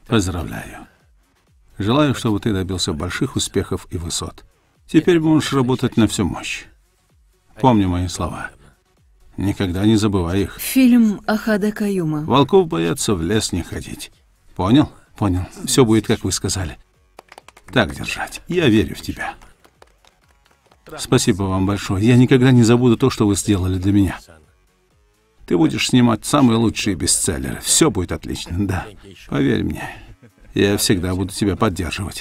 Поздравляю. Желаю, чтобы ты добился больших успехов и высот. Теперь можешь работать на всю мощь. Помни мои слова. Никогда не забывай их. Фильм Ахада Каюма. Волков боятся в лес не ходить. Понял? Понял. Все будет, как вы сказали. Так держать. Я верю в тебя. Спасибо вам большое. Я никогда не забуду то, что вы сделали для меня. Ты будешь снимать самые лучшие бестселлеры. Все будет отлично, да. Поверь мне. Я всегда буду тебя поддерживать.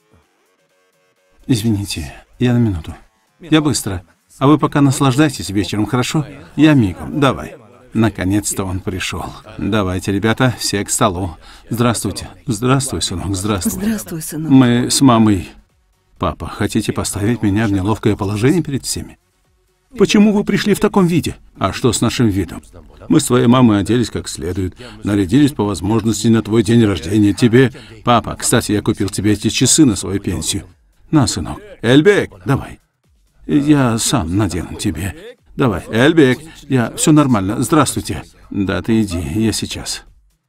Извините, я на минуту. Я быстро. А вы пока наслаждайтесь вечером, хорошо? Я мигом. Давай. Наконец-то он пришел. Давайте, ребята, все к столу. Здравствуйте. Здравствуй, сынок, здравствуй. Здравствуй, сынок. Мы с мамой... Папа, хотите поставить меня в неловкое положение перед всеми? Почему вы пришли в таком виде? А что с нашим видом? Мы с твоей мамой оделись как следует, нарядились по возможности на твой день рождения. Тебе... Папа, кстати, я купил тебе эти часы на свою пенсию. На, сынок. Эльбек, давай. Я сам надену тебе. Давай, Эльбек, все нормально. Здравствуйте. Да, ты иди, я сейчас.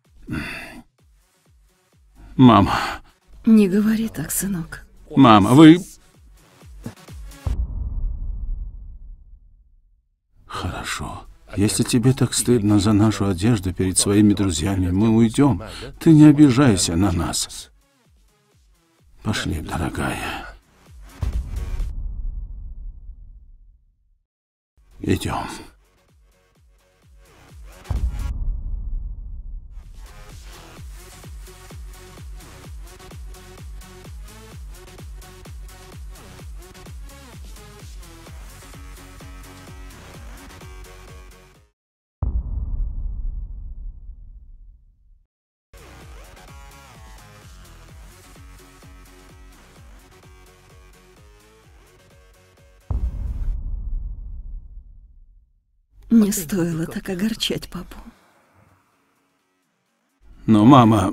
Мама. Не говори так, сынок. Мама, вы... Хорошо. Если тебе так стыдно за нашу одежду перед своими друзьями, мы уйдем. Ты не обижайся на нас. Пошли, дорогая. Идем. Не стоило так огорчать папу. Но, мама...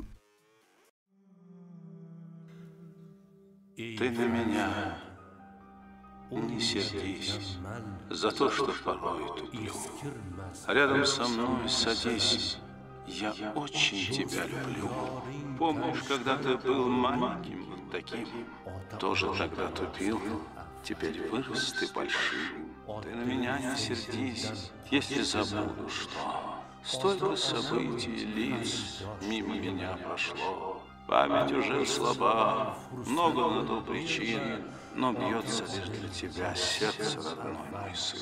Ты на меня не сердись за то, что порой туплю. Рядом со мной садись, я очень тебя люблю. Помнишь, когда ты был маленьким вот таким, тоже тогда тупил, теперь вырос ты большим. Ты на меня не сердись, если забуду, что столько событий, лиц мимо меня прошло. Память уже слаба, много на то причин, но бьется лишь для тебя сердце, родной мой сын.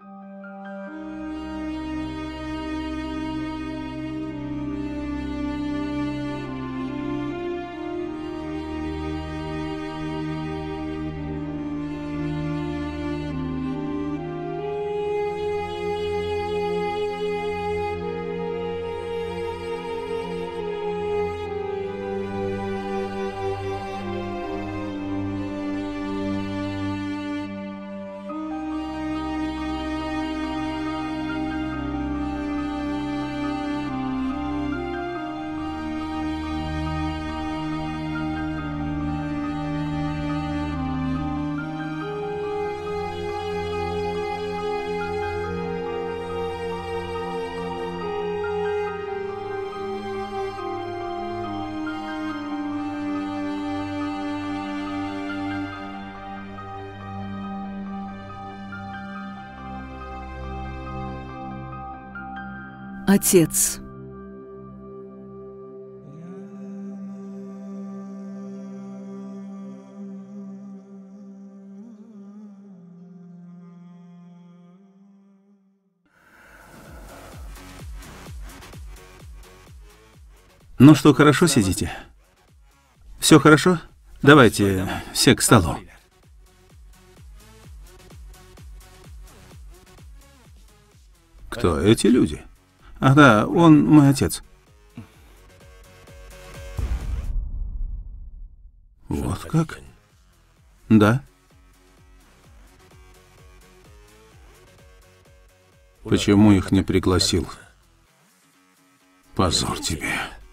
Отец. Ну что, хорошо сидите? Все хорошо? Давайте все к столу. Кто эти люди? Ах да, он мой отец. Вот как? Да. Почему их не пригласил? Позор тебе.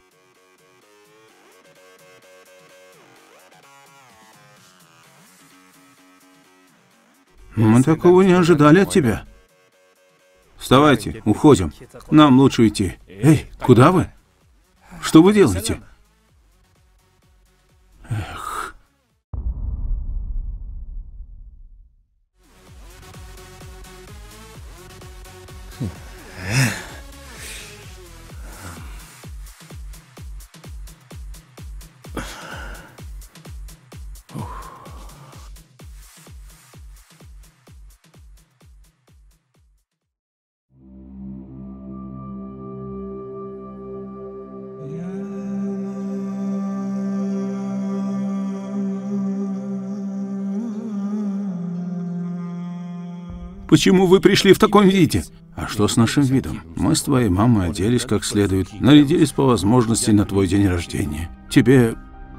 Мы такого не ожидали от тебя. Вставайте, уходим. Нам лучше идти. Эй, куда вы? Что вы делаете? Почему вы пришли в таком виде? А что с нашим видом? Мы с твоей мамой оделись как следует, нарядились по возможности на твой день рождения. Тебе...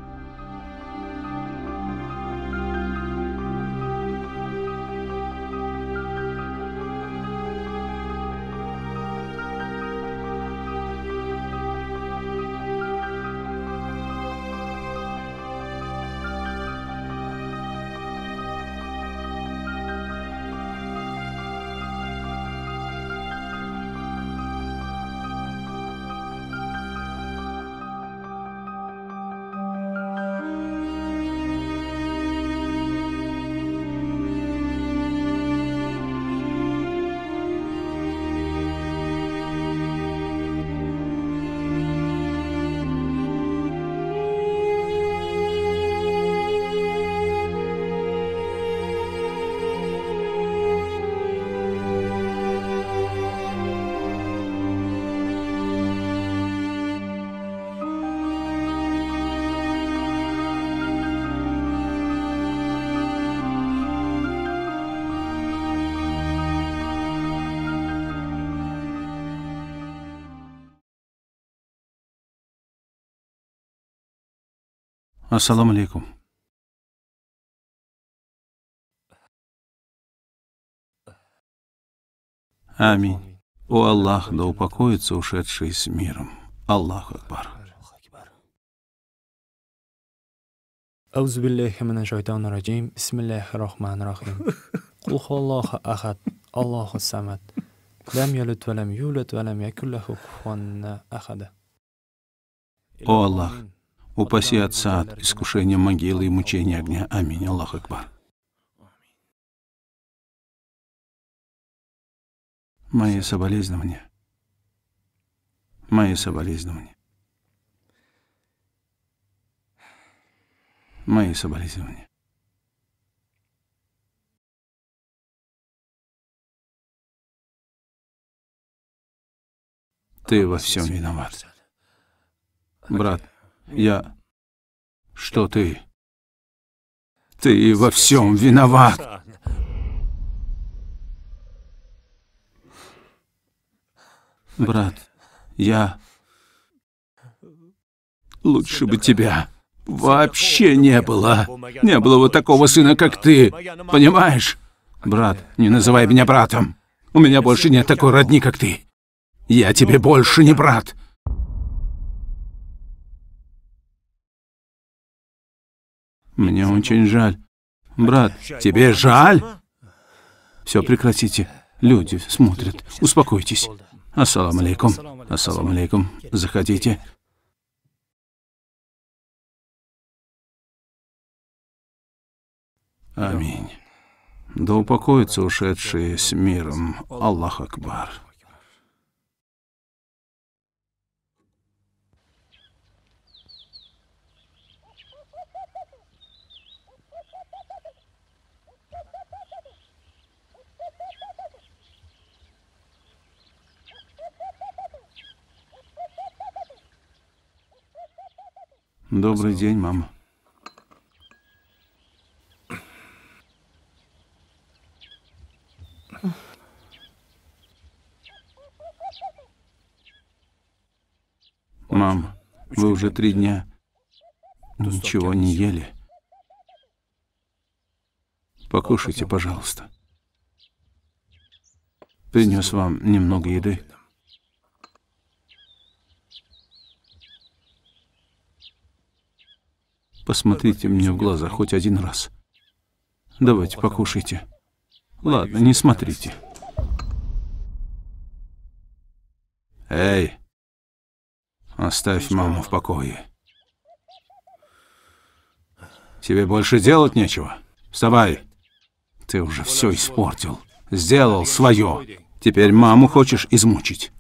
Ассаламу алейкум. Аминь. О Аллах, да упокоится ушедший с миром. Аллаху Акбар. أعوذ بالله من الشيطان الرجيم بسم الله الرحمن الرحيم قل هو الله أحد الله الصمد لم يلد ولم يولد ولم يكن له كفوا أحد. О Аллах, упаси отца от искушения могилы и мучения огня. Аминь. Аллаху Акбар. Мои соболезнования. Мои соболезнования. Мои соболезнования. Ты во всем виноват. Брат, я... Что ты? Ты во всем виноват. Брат, я... Лучше бы тебя вообще не было. Не было вот такого сына, как ты. Понимаешь? Брат, не называй меня братом. У меня больше нет такой родни, как ты. Я тебе больше не брат. Мне очень жаль. Брат, тебе жаль? Все, прекратите. Люди смотрят. Успокойтесь. Ассаламу алейкум. Ассаламу алейкум. Заходите. Аминь. Да упокоятся ушедшие с миром. Аллах Акбар. Добрый день, мама. Мам, вы уже 3 дня ничего не ели. Покушайте, пожалуйста. Принес вам немного еды. Посмотрите мне в глаза хоть один раз. Давайте, покушайте. Ладно, не смотрите. Эй, оставь маму в покое. Тебе больше делать нечего. Вставай. Ты уже все испортил. Сделал свое. Теперь маму хочешь измучить.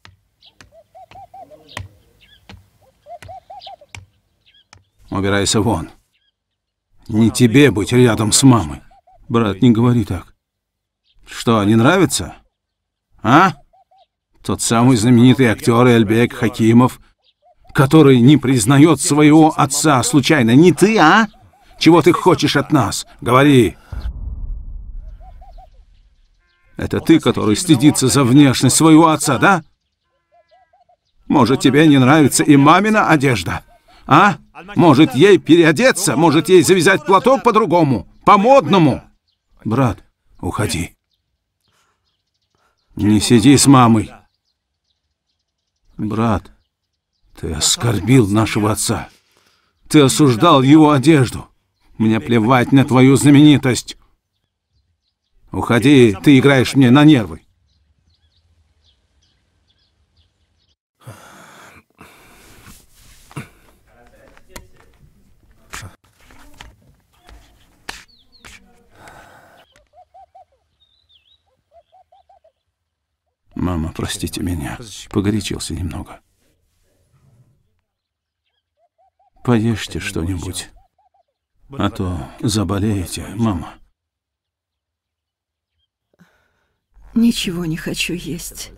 Убирайся вон. Не тебе быть рядом с мамой. Брат, не говори так. Что, не нравится? А? Тот самый знаменитый актер Эльбек Хакимов, который не признает своего отца случайно. Не ты, а? Чего ты хочешь от нас? Говори. Это ты, который стыдится за внешность своего отца, да? Может, тебе не нравится и мамина одежда? А? Может, ей переодеться? Может, ей завязать платок по-другому? По-модному? Брат, уходи. Не сиди с мамой. Брат, ты оскорбил нашего отца. Ты осуждал его одежду. Мне плевать на твою знаменитость. Уходи, ты играешь мне на нервы. Мама, простите меня. Погорячился немного. Поешьте что-нибудь. А то заболеете, мама. Ничего не хочу есть.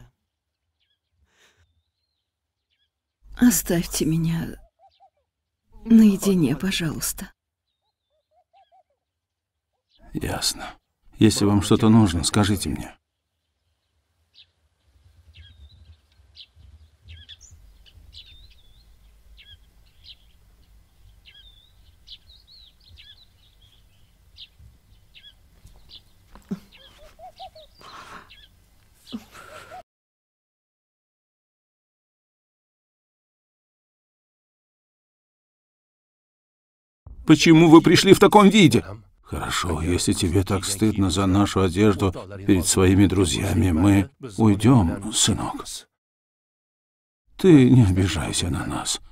Оставьте меня наедине, пожалуйста. Ясно. Если вам что-то нужно, скажите мне. Почему вы пришли в таком виде? Хорошо, если тебе так стыдно за нашу одежду перед своими друзьями, мы уйдем, сынок. Ты не обижайся на нас.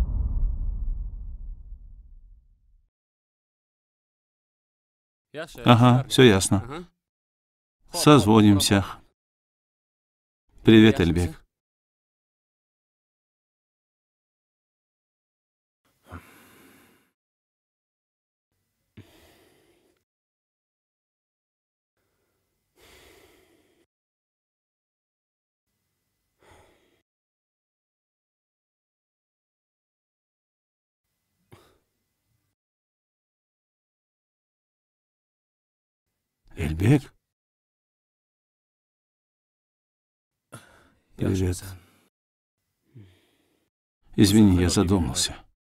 Ага, все ясно. Созвонимся. Привет, Эльбек. Эльбек? Привет. Извини, я задумался.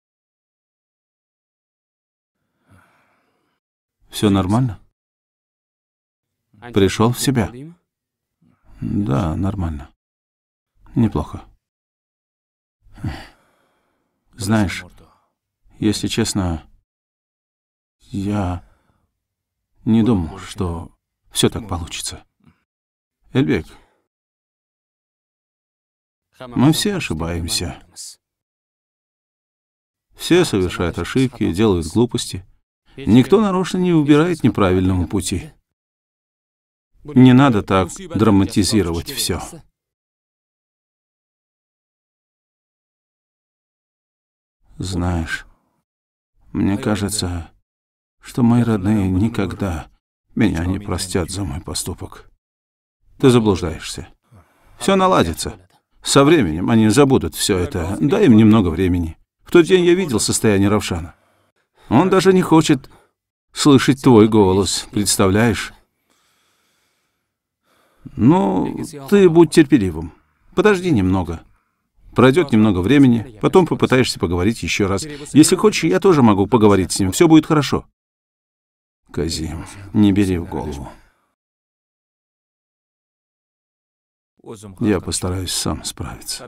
Все нормально? Пришел в себя? Да, нормально. Неплохо. Знаешь, если честно, я не думал, что все так получится. Эльбек, мы все ошибаемся. Все совершают ошибки, делают глупости. Никто нарочно не выбирает неправильного пути. Не надо так драматизировать все. Знаешь, мне кажется, что мои родные никогда меня не простят за мой поступок. Ты заблуждаешься. Все наладится. Со временем они забудут все это. Дай им немного времени. В тот день я видел состояние Равшана. Он даже не хочет слышать твой голос, представляешь? Ну, ты будь терпеливым. Подожди немного. Пройдет немного времени, потом попытаешься поговорить еще раз. Если хочешь, я тоже могу поговорить с ним. Все будет хорошо. Казим, не бери в голову. Я постараюсь сам справиться.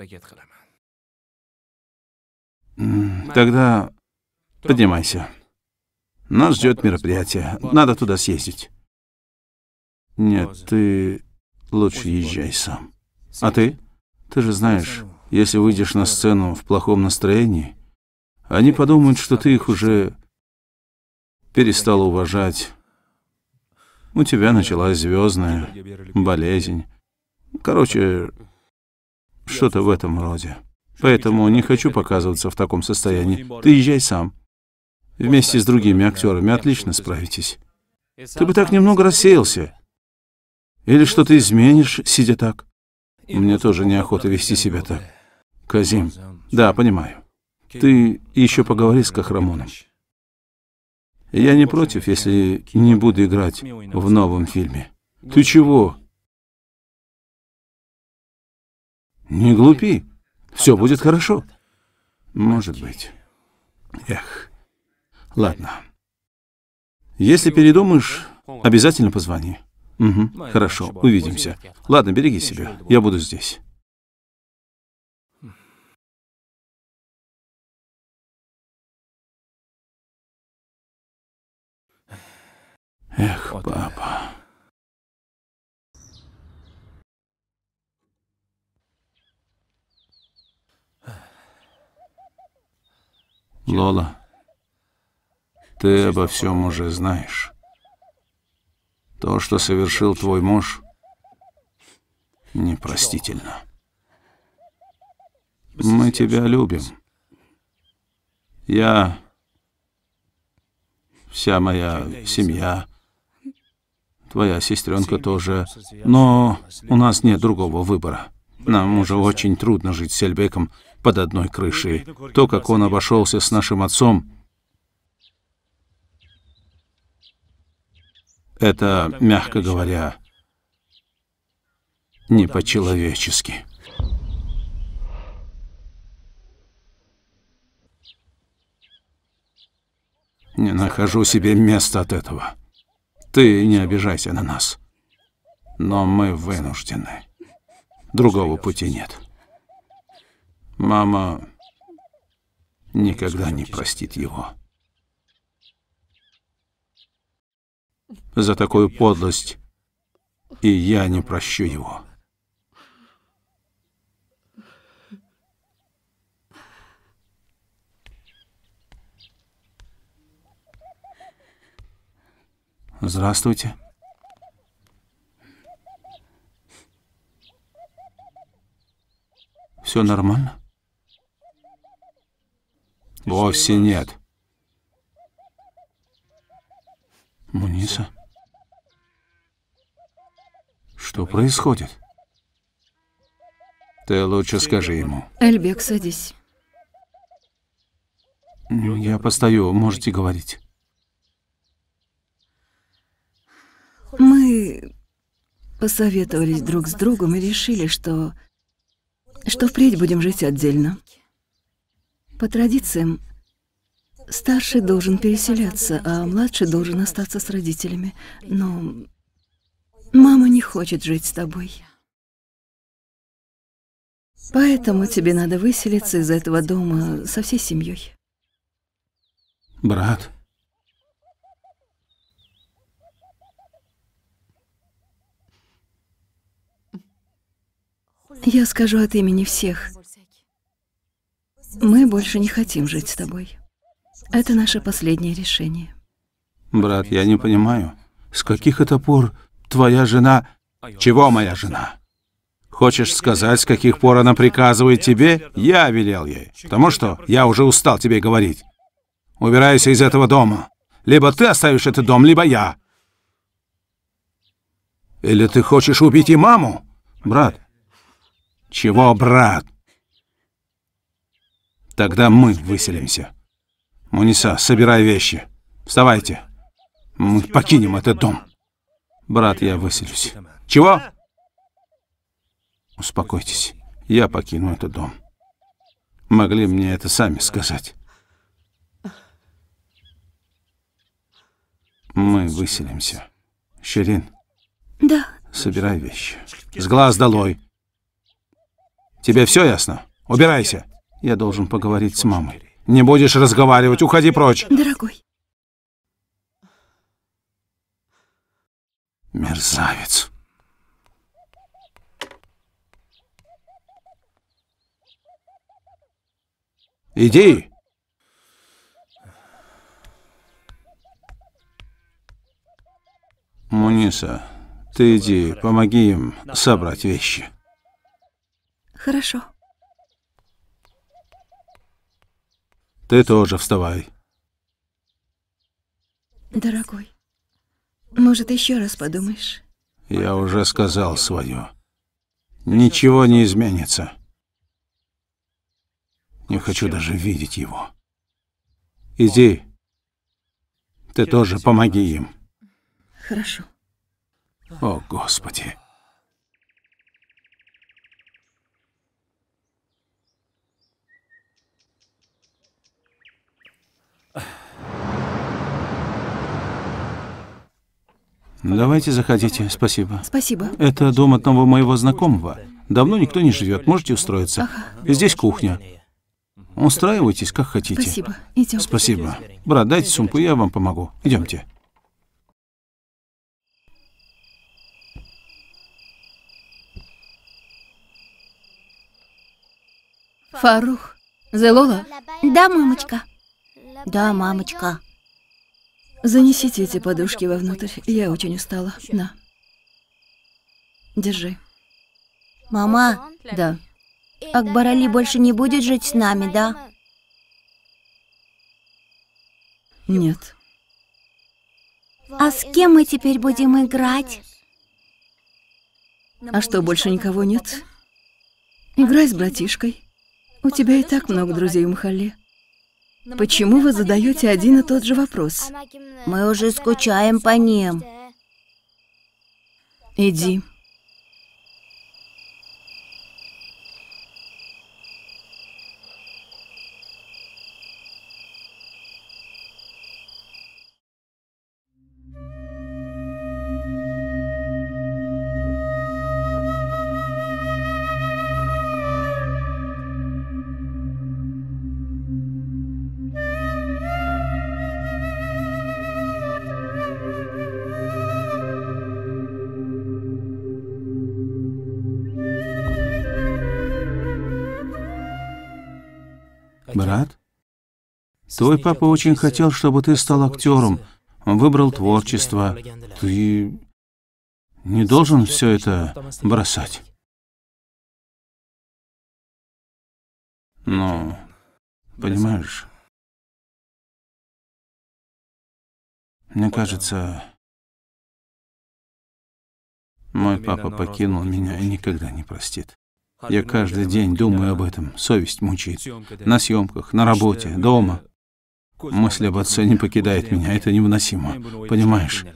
Тогда поднимайся. Нас ждет мероприятие. Надо туда съездить. Нет, ты лучше езжай сам. А ты? Ты же знаешь, если выйдешь на сцену в плохом настроении, они подумают, что ты их уже перестал уважать. У тебя началась звездная болезнь. Короче, что-то в этом роде. Поэтому не хочу показываться в таком состоянии. Ты езжай сам. Вместе с другими актерами отлично справитесь. Ты бы так немного рассеялся. Или что-то изменишь, сидя так. Мне тоже неохота вести себя так. Казим, да, понимаю. Ты еще поговори с Кахрамоном. Я не против, если не буду играть в новом фильме. Ты чего? Не глупи. Все будет хорошо. Может быть. Эх. Ладно. Если передумаешь, обязательно позвони. Угу. Хорошо, увидимся. Ладно, береги себя. Я буду здесь. Эх, папа. Лола, ты обо всем уже знаешь. То, что совершил твой муж, непростительно. Мы тебя любим. Я, вся моя семья, твоя сестренка тоже. Но у нас нет другого выбора. Нам уже очень трудно жить с Селбеком под одной крышей. То, как он обошелся с нашим отцом, это, мягко говоря, не по-человечески. Не нахожу себе места от этого. Ты не обижайся на нас. Но мы вынуждены. Другого пути нет. Мама никогда не простит его. За такую подлость и я не прощу его. Здравствуйте. Все нормально? Вовсе нет. Муниса? Что происходит? Ты лучше скажи ему. Эльбек, садись. Я постою, можете говорить. Мы посоветовались друг с другом и решили, что впредь будем жить отдельно. По традициям, старший должен переселяться, а младший должен остаться с родителями. Но мама не хочет жить с тобой. Поэтому тебе надо выселиться из этого дома со всей семьей. Брат. Я скажу от имени всех. Мы больше не хотим жить с тобой. Это наше последнее решение. Брат, я не понимаю, с каких это пор твоя жена... Чего моя жена? Хочешь сказать, с каких пор она приказывает тебе? Я велел ей. Потому что я уже устал тебе говорить. Убирайся из этого дома. Либо ты оставишь этот дом, либо я. Или ты хочешь убить и маму? Брат. Чего, брат? Тогда мы выселимся. Муниса, собирай вещи. Вставайте. Мы покинем этот дом. Брат, я выселюсь. Чего? Успокойтесь. Я покину этот дом. Могли мне это сами сказать. Мы выселимся. Ширин. Да. Собирай вещи. С глаз долой. Тебе все ясно? Убирайся. Я должен поговорить с мамой. Не будешь разговаривать, уходи прочь. Дорогой. Мерзавец. Иди. Муниса, ты иди, помоги им собрать вещи. Хорошо. Ты тоже вставай. Дорогой, может, еще раз подумаешь? Я уже сказал свое. Ничего не изменится. Не хочу даже видеть его. Иди. Ты тоже помоги им. Хорошо. О, Господи. Давайте, заходите. Спасибо. Спасибо. Это дом одного моего знакомого. Давно никто не живет. Можете устроиться. Здесь кухня. Устраивайтесь, как хотите. Спасибо. Идем. Спасибо. Брат, дайте сумку, я вам помогу. Идемте. Фарух. Зелола, Да, мамочка. Да, мамочка. занесите эти подушки вовнутрь. Я очень устала. На. Держи. Мама, Да. Акбар Али больше не будет жить с нами, да? Нет. А с кем мы теперь будем играть? А что, больше никого нет? Играй с братишкой. У тебя и так много друзей в Махалле. Почему вы задаете один и тот же вопрос? Мы уже скучаем по ним. Иди. Брат, твой папа очень хотел, чтобы ты стал актером. Он выбрал творчество. Ты не должен все это бросать. Но, понимаешь, мне кажется, мой папа покинул меня и никогда не простит. Я каждый день думаю об этом, совесть мучает. На съемках, на работе, дома. Мысль об отце не покидает меня, это невыносимо. Понимаешь?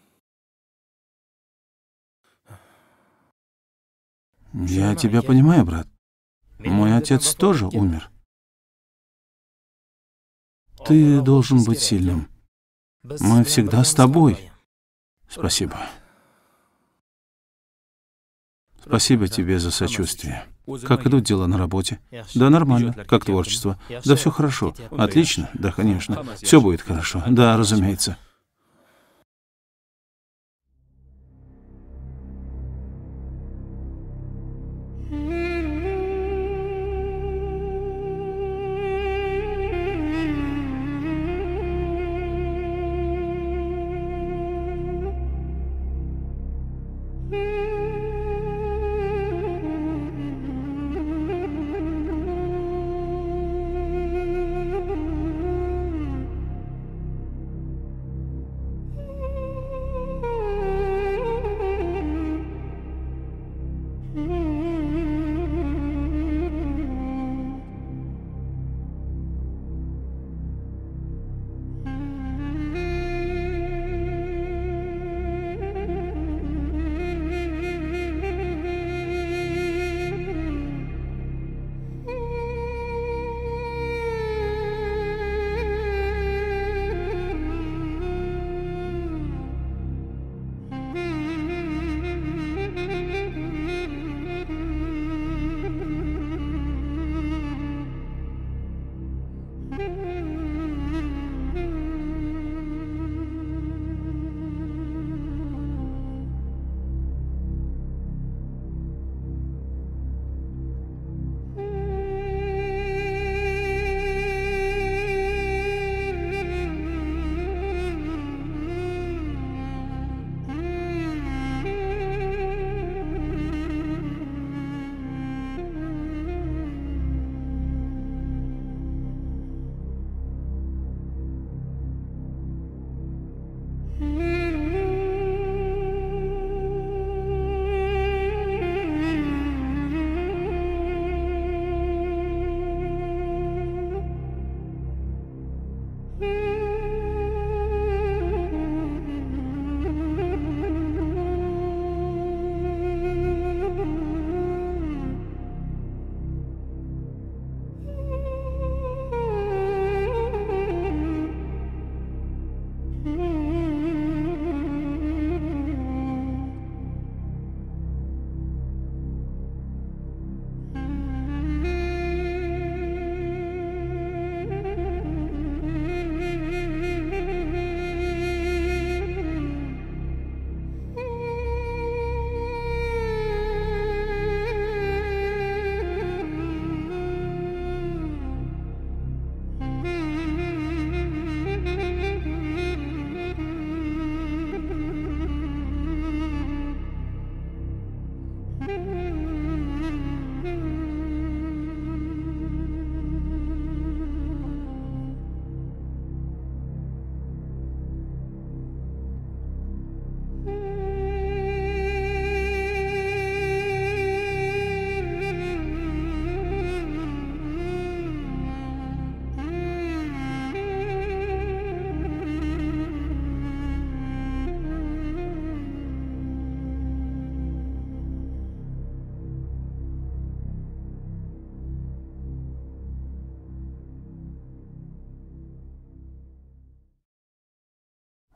Я тебя понимаю, брат. Мой отец тоже умер. Ты должен быть сильным. Мы всегда с тобой. Спасибо. Спасибо тебе за сочувствие. Как идут дела на работе? Да, нормально. Как творчество? Да, все хорошо. Отлично? Да, конечно. Все будет хорошо. Да, разумеется.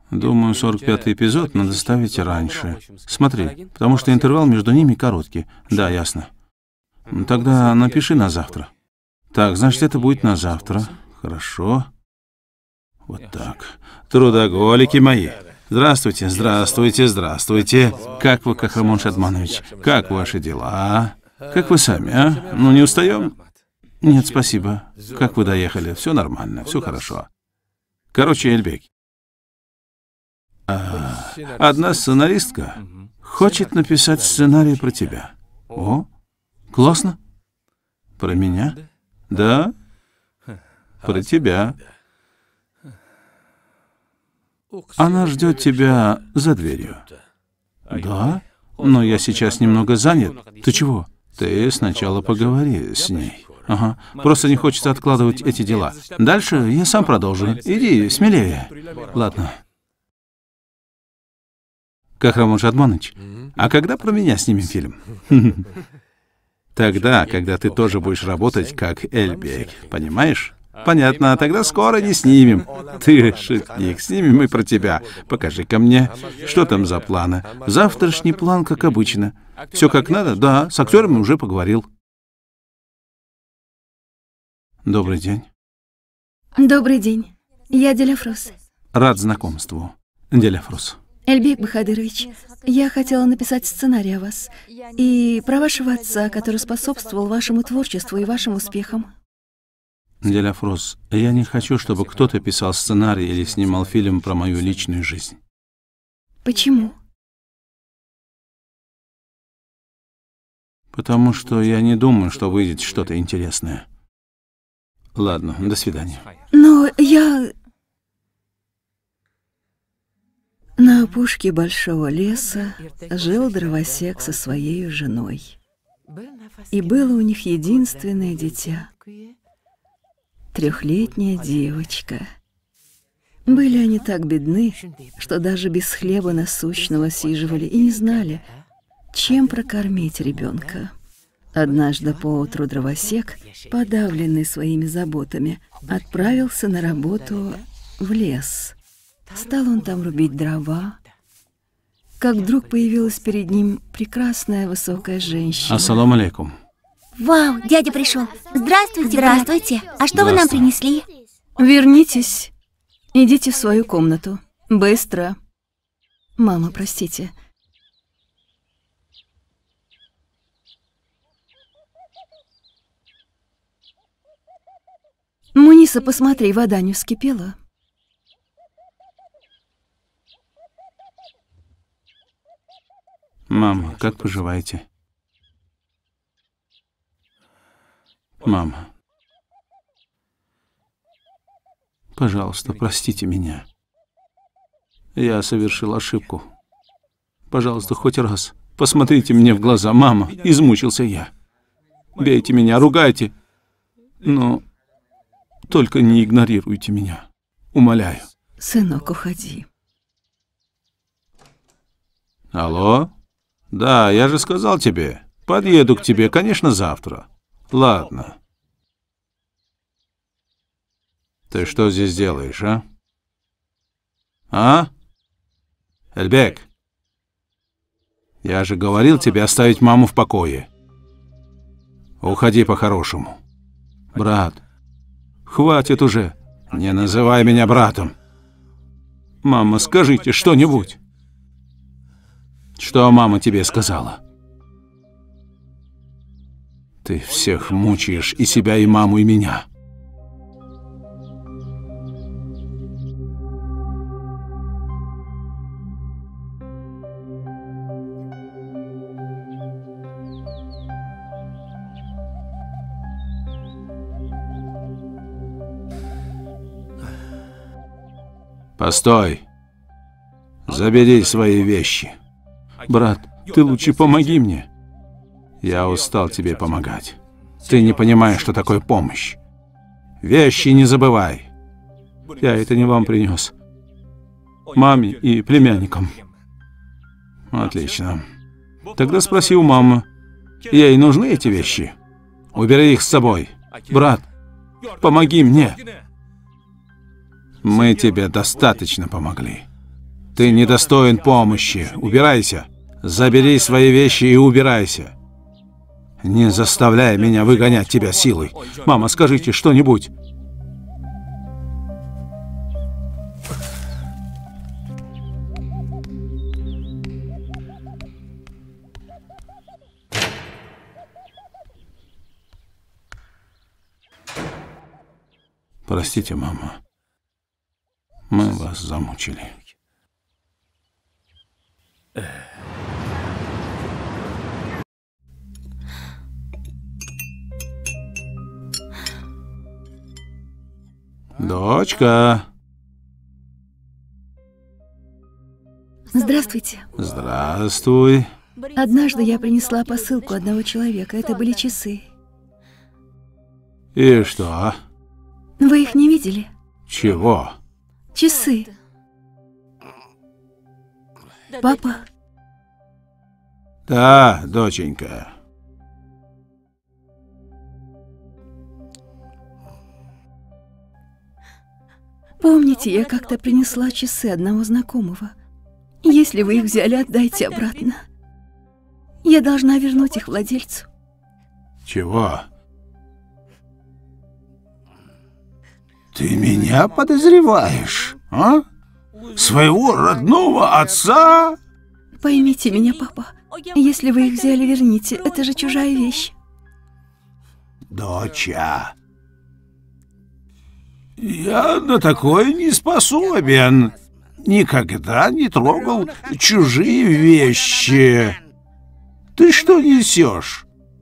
Думаю, 45-й эпизод надо ставить раньше. Смотри, потому что интервал между ними короткий. Да, ясно. Тогда напиши на завтра. Так, значит, это будет на завтра. Хорошо. Вот так. Трудоголики мои. Здравствуйте, здравствуйте, здравствуйте. Как вы, Кахрамон Шадманович? Как ваши дела? Как вы сами, а? Ну, не устаем? Нет, спасибо. Как вы доехали? Все нормально, все хорошо. Короче, Эльбек. Одна сценаристка хочет написать сценарий про тебя. О, классно. Про меня? Да. Про тебя. Она ждет тебя за дверью. Да? Но я сейчас немного занят. Ты чего? Ты сначала поговори с ней. Ага. Просто не хочется откладывать эти дела. Дальше я сам продолжу. Иди, смелее. Ладно. Кахрамон Шадманович, а когда про меня снимем фильм? Тогда, когда ты тоже будешь работать как Эльбек, понимаешь? Понятно, тогда скоро не снимем. Ты шутник, снимем и про тебя. Покажи-ка мне, что там за планы. Завтрашний план, как обычно. Все как надо? Да, с актерами уже поговорил. Добрый день. Добрый день. Я Деляфрос. Рад знакомству, Деляфрос. Эльбек Бахадырович, я хотела написать сценарий о вас и про вашего отца, который способствовал вашему творчеству и вашим успехам. Деляфрос, я не хочу, чтобы кто-то писал сценарий или снимал фильм про мою личную жизнь. Почему? Потому что я не думаю, что выйдет что-то интересное. Ладно, до свидания. Но я... На опушке большого леса жил дровосек со своей женой. И было у них единственное дитя. 3-летняя девочка. Были они так бедны, что даже без хлеба насущного сиживали и не знали, чем прокормить ребенка. Однажды поутру дровосек, подавленный своими заботами, отправился на работу в лес. Стал он там рубить дрова, как вдруг появилась перед ним прекрасная высокая женщина. Ассаламу алейкум. Вау, дядя пришел. Здравствуйте. Здравствуйте. А что вы нам принесли? Вернитесь. Идите в свою комнату. Быстро. Мама, простите. Муниса, посмотри, вода не вскипела? Мама, как поживаете? Мама. Пожалуйста, простите меня. Я совершил ошибку. Пожалуйста, хоть раз посмотрите мне в глаза, мама. Измучился я. Бейте меня, ругайте. Но только не игнорируйте меня. Умоляю. Сынок, уходи. Алло? Да, я же сказал тебе. Подъеду к тебе, конечно, завтра. Ладно. Ты что здесь делаешь, а? А? Эльбек, я же говорил тебе оставить маму в покое. Уходи по-хорошему. Брат, хватит уже. Не называй меня братом. Мама, скажите что-нибудь. Что мама тебе сказала? Ты всех мучаешь, и себя, и маму, и меня. Постой. Забери свои вещи. Брат, ты лучше помоги мне. Я устал тебе помогать. Ты не понимаешь, что такое помощь. Вещи не забывай. Я это не вам принес. Маме и племянникам. Отлично. Тогда спроси у мамы. Ей нужны эти вещи? Убери их с собой. Брат, помоги мне. Мы тебе достаточно помогли. Ты недостоин помощи. Убирайся. Забери свои вещи и убирайся. Не заставляй меня выгонять тебя силой. Мама, скажите что-нибудь. Простите, мама. Мы вас замучили. Дочка. Здравствуйте. Здравствуй. Однажды я принесла посылку одного человека. Это были часы. И что? Вы их не видели? Чего? Часы. Папа. Да, доченька. Помните, я как-то принесла часы одного знакомого. Если вы их взяли, отдайте обратно. Я должна вернуть их владельцу. Чего? Ты меня подозреваешь, а? Своего родного отца? Поймите меня, папа. Если вы их взяли, верните. Это же чужая вещь. Доча, я на такое не способен. Никогда не трогал чужие вещи. Ты что несешь?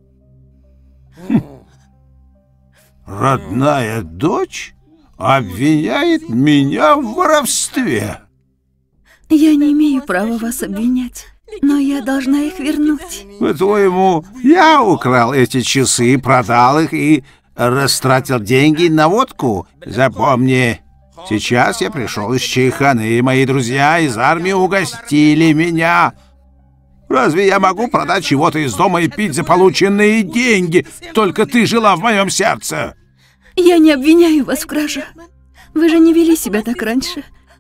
Родная дочь обвиняет меня в воровстве. Я не имею права вас обвинять, но я должна их вернуть. По-твоему, я украл эти часы, продал их и растратил деньги на водку? Запомни, сейчас я пришел из Чайханы, и мои друзья из армии угостили меня. Разве я могу продать чего-то из дома и пить за полученные деньги? Только ты жила в моем сердце. Я не обвиняю вас в краже. Вы же не вели себя так раньше.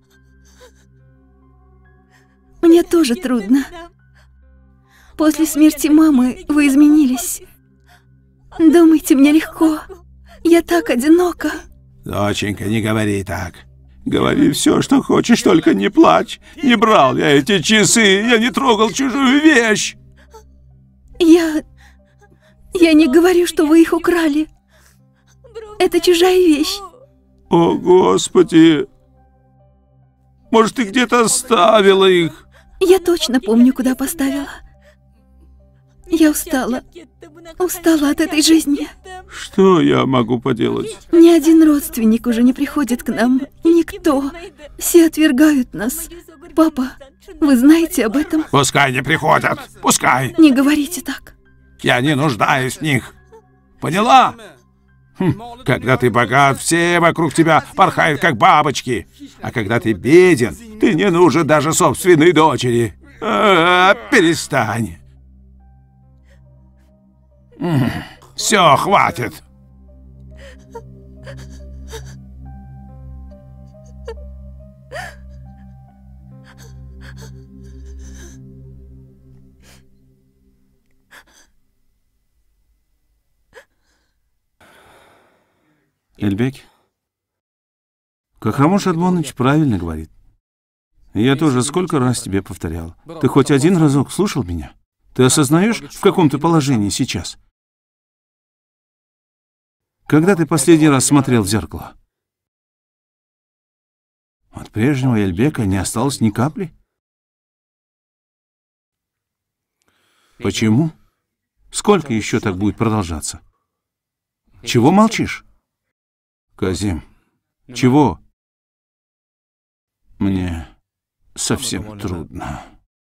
Мне тоже трудно. После смерти мамы вы изменились. Думаете, мне легко? Я так одинока. Доченька, не говори так. Говори все, что хочешь, только не плачь. Не брал я эти часы, я не трогал чужую вещь. Я не говорю, что вы их украли. Это чужая вещь. О, Господи! Может, ты где-то оставила их? Я точно помню, куда поставила. Я устала. Устала от этой жизни. Что я могу поделать? Ни один родственник уже не приходит к нам. Никто. Все отвергают нас. Папа, вы знаете об этом? Пускай не приходят. Пускай. Не говорите так. Я не нуждаюсь в них. Поняла? Когда ты богат, все вокруг тебя порхают, как бабочки. А когда ты беден, ты не нужен даже собственной дочери. Перестань. Все, хватит. Эльбек, Кахрамон Шадмонович правильно говорит. Я тоже сколько раз тебе повторял. Ты хоть один разок слушал меня? Ты осознаешь, в каком ты положении сейчас? Когда ты последний раз смотрел в зеркало? От прежнего Эльбека не осталось ни капли. Почему? Сколько еще так будет продолжаться? Чего молчишь? Казим, чего? Мне совсем трудно.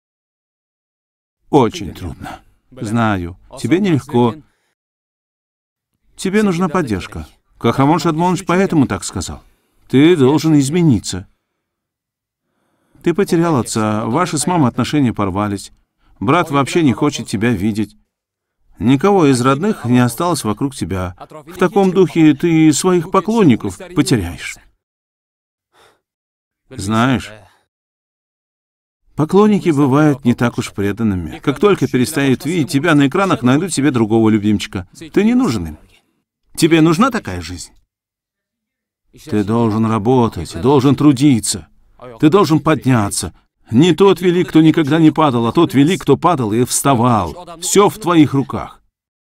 Очень трудно. Знаю, тебе нелегко. Тебе нужна поддержка. Кахрамон Шадмонович поэтому так сказал. Ты должен измениться. Ты потерял отца, ваши с мамой отношения порвались. Брат вообще не хочет тебя видеть. Никого из родных не осталось вокруг тебя. В таком духе ты своих поклонников потеряешь. Знаешь, Поклонники бывают не так уж преданными. Как только перестают видеть тебя на экранах, найдут себе другого любимчика. Ты не нужен им. Тебе нужна такая жизнь? Ты должен работать, должен трудиться. Ты должен подняться. Не тот велик, кто никогда не падал, а тот велик, кто падал и вставал. Все в твоих руках.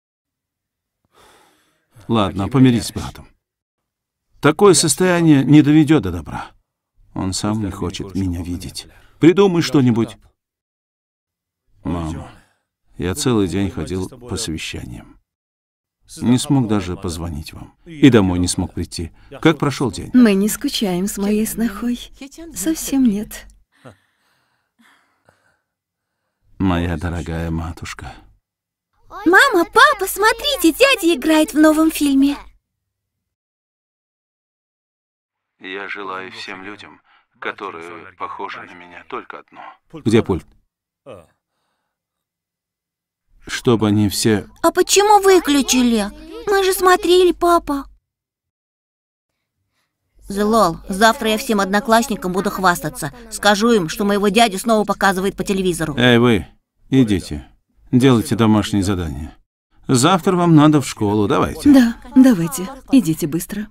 Ладно, помирись с братом. Такое состояние не доведет до добра. Он сам не хочет меня видеть. Придумай что-нибудь. Мама, я целый день ходил по совещаниям. Не смог даже позвонить вам. И домой не смог прийти. Как прошел день? Мы не скучаем с моей снохой. Совсем нет. Моя дорогая матушка. Мама, папа, смотрите, дядя играет в новом фильме. Я желаю всем людям, которые похожи на меня, только одно. Где пульт? Чтобы они все... А почему выключили? Мы же смотрели, папа. Злол, завтра я всем одноклассникам буду хвастаться. Скажу им, что моего дядю снова показывает по телевизору. Эй, вы, идите. Делайте домашние задания. Завтра вам надо в школу, давайте. Да, давайте. Идите быстро.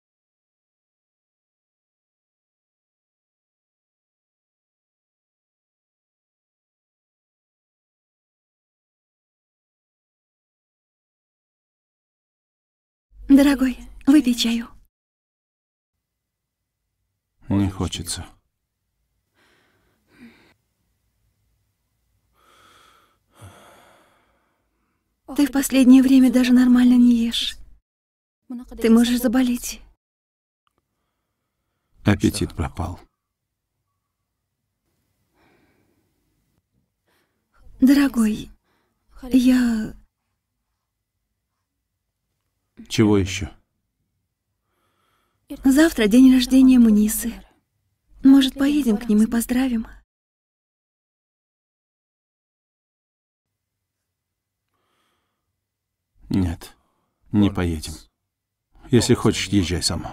Дорогой, выпей чаю. Не хочется. Ты в последнее время даже нормально не ешь. Ты можешь заболеть. Аппетит пропал. Дорогой, я... Чего еще? Завтра день рождения Мунисы. Может, поедем к ним и поздравим? Нет, не поедем. Если хочешь, езжай сама.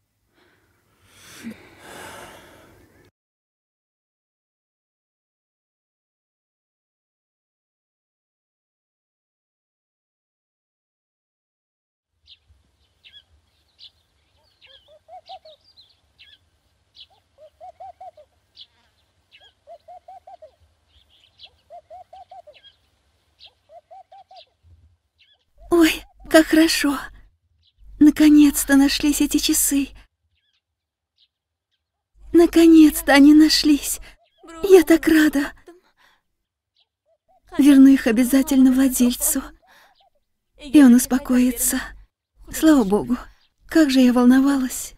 Ой, как хорошо. Наконец-то нашлись эти часы. Наконец-то они нашлись. Я так рада. Верну их обязательно владельцу. И он успокоится. Слава богу, как же я волновалась.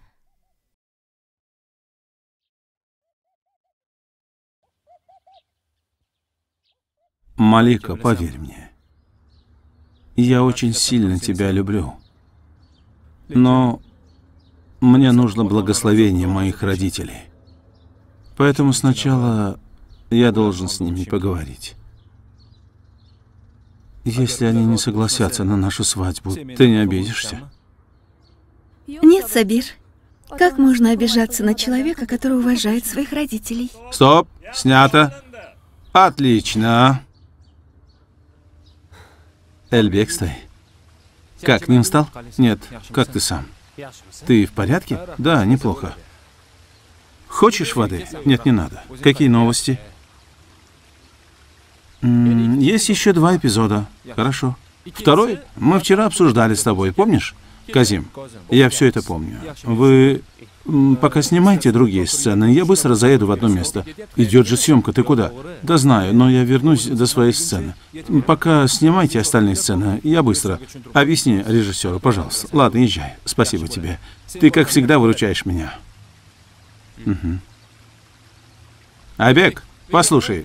Малика, поверь мне. Я очень сильно тебя люблю. Но мне нужно благословение моих родителей. Поэтому сначала я должен с ними поговорить. Если они не согласятся на нашу свадьбу, ты не обидишься? Нет, Сабир. Как можно обижаться на человека, который уважает своих родителей? Стоп! Снято! Отлично! Эльбек, стой. Как, к ним стал? Нет, как ты сам? Ты в порядке? Да, неплохо. Хочешь воды? Нет, не надо. Какие новости? Есть еще 2 эпизода. Хорошо. Второй мы вчера обсуждали с тобой, помнишь? Казим, я все это помню. Вы пока снимайте другие сцены, я быстро заеду в одно место. Идет же съемка, ты куда? Да знаю, но я вернусь до своей сцены. Пока снимайте остальные сцены, я быстро. Объясни режиссеру, пожалуйста. Ладно, езжай. Спасибо тебе. Ты, как всегда, выручаешь меня. Угу. Айбек, послушай.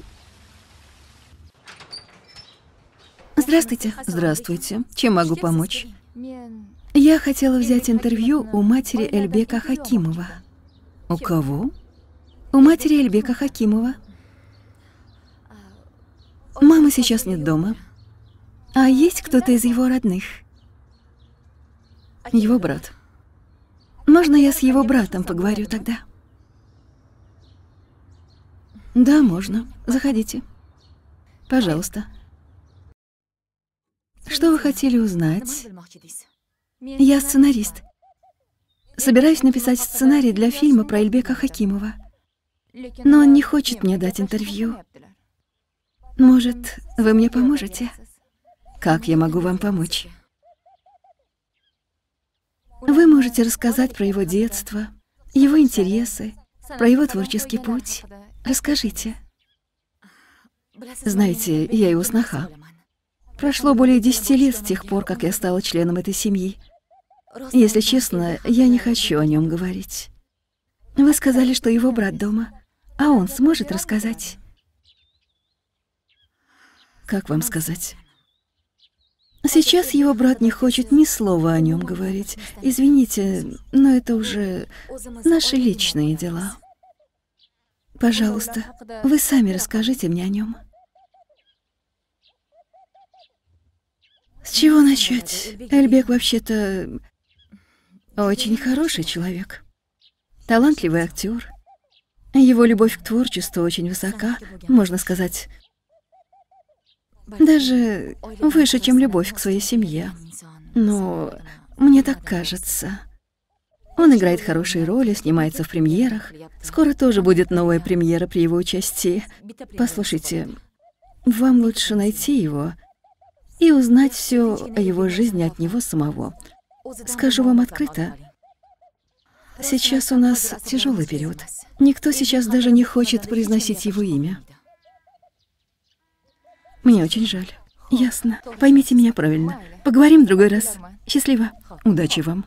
Здравствуйте. Здравствуйте. Чем могу помочь? Я хотела взять интервью у матери Эльбека Хакимова. У кого? У матери Эльбека Хакимова. Мамы сейчас нет дома. А есть кто-то из его родных? Его брат. Можно я с его братом поговорю тогда? Да, можно. Заходите. Пожалуйста. Что вы хотели узнать? Я сценарист. Собираюсь написать сценарий для фильма про Эльбека Хакимова. Но он не хочет мне дать интервью. Может, вы мне поможете? Как я могу вам помочь? Вы можете рассказать про его детство, его интересы, про его творческий путь. Расскажите. Знаете, я его сноха. Прошло более 10 лет с тех пор, как я стала членом этой семьи. Если честно, я не хочу о нем говорить. Вы сказали, что его брат дома, а он сможет рассказать? Как вам сказать? Сейчас его брат не хочет ни слова о нем говорить. Извините, но это уже наши личные дела. Пожалуйста, вы сами расскажите мне о нем. С чего начать? Эльбек вообще-то очень хороший человек. Талантливый актер. Его любовь к творчеству очень высока, можно сказать, даже выше, чем любовь к своей семье. Но мне так кажется. Он играет хорошие роли, снимается в премьерах. Скоро тоже будет новая премьера при его участии. Послушайте, вам лучше найти его и узнать все о его жизни от него самого. Скажу вам открыто, сейчас у нас тяжелый период. Никто сейчас даже не хочет произносить его имя. Мне очень жаль. Ясно. Поймите меня правильно. Поговорим в другой раз. Счастливо. Удачи вам.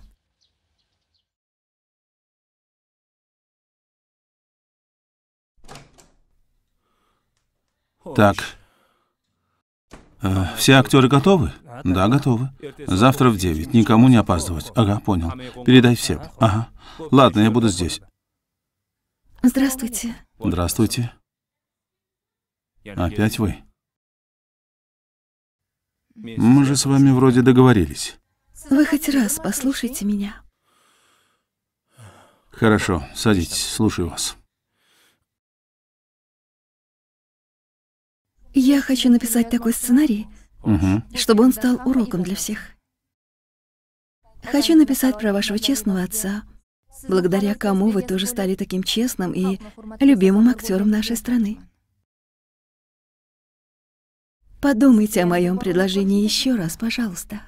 Так. Все актеры готовы? Да, готовы. Завтра в 9. Никому не опаздывать. Ага, понял. Передай всем. Ага. Ладно, я буду здесь. Здравствуйте. Здравствуйте. Опять вы? Мы же с вами вроде договорились. Вы хоть раз послушайте меня. Хорошо, садитесь, слушаю вас. Я хочу написать такой сценарий, чтобы он стал уроком для всех. Хочу написать про вашего честного отца, благодаря кому вы тоже стали таким честным и любимым актером нашей страны. Подумайте о моем предложении еще раз, пожалуйста.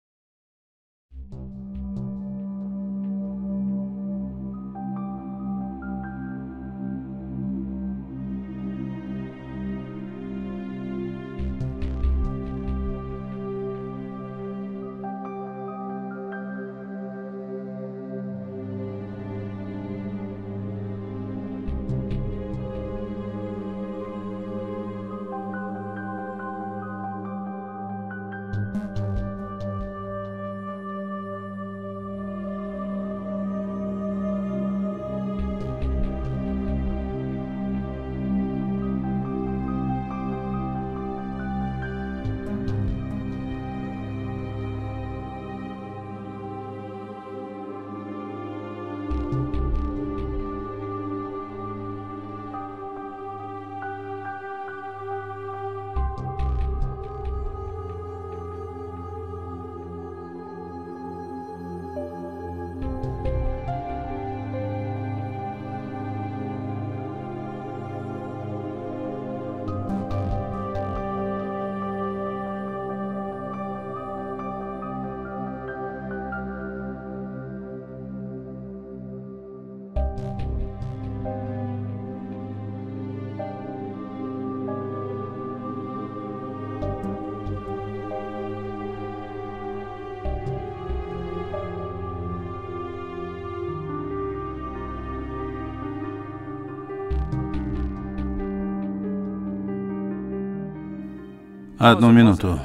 Одну минуту.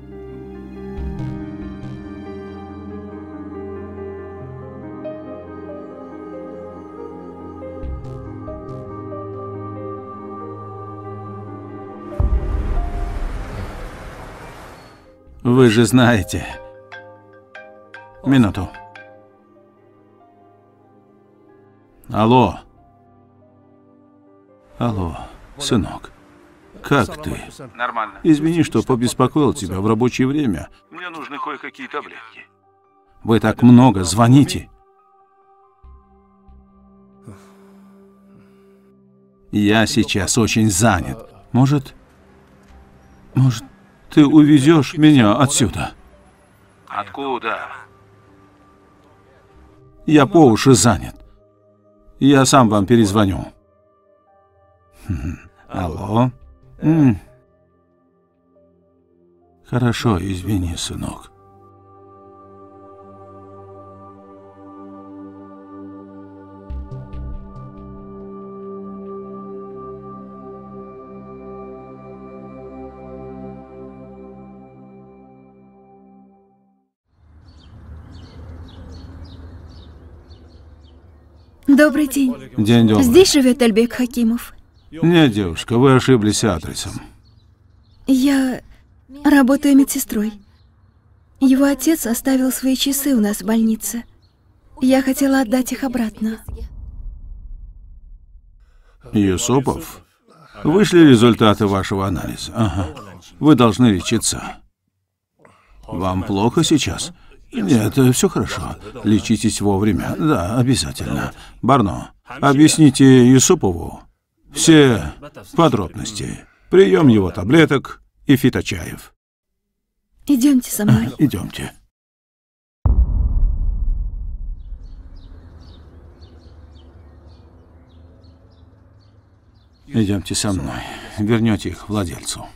Вы же знаете. Минуту. Алло. Алло. Сынок, как ты? Нормально. Извини, что побеспокоил тебя в рабочее время. Мне нужны кое-какие таблетки. Вы так много звоните. Я сейчас очень занят. Может, ты увезешь меня отсюда? Откуда? Я по уши занят. Я сам вам перезвоню. Алло? Хорошо, извини, сынок. Добрый день. День добрый. Здесь живет Альбек Хакимов. Нет, девушка, вы ошиблись адресом. Я работаю медсестрой. Его отец оставил свои часы у нас в больнице. Я хотела отдать их обратно. Юсупов, вышли результаты вашего анализа. Ага. Вы должны лечиться. Вам плохо сейчас? Нет, все хорошо. Лечитесь вовремя. Да, обязательно. Барно, объясните Юсупову все подробности. Прием его таблеток и фиточаев. Идемте со мной. Идемте. Идемте со мной. Вернете их владельцу.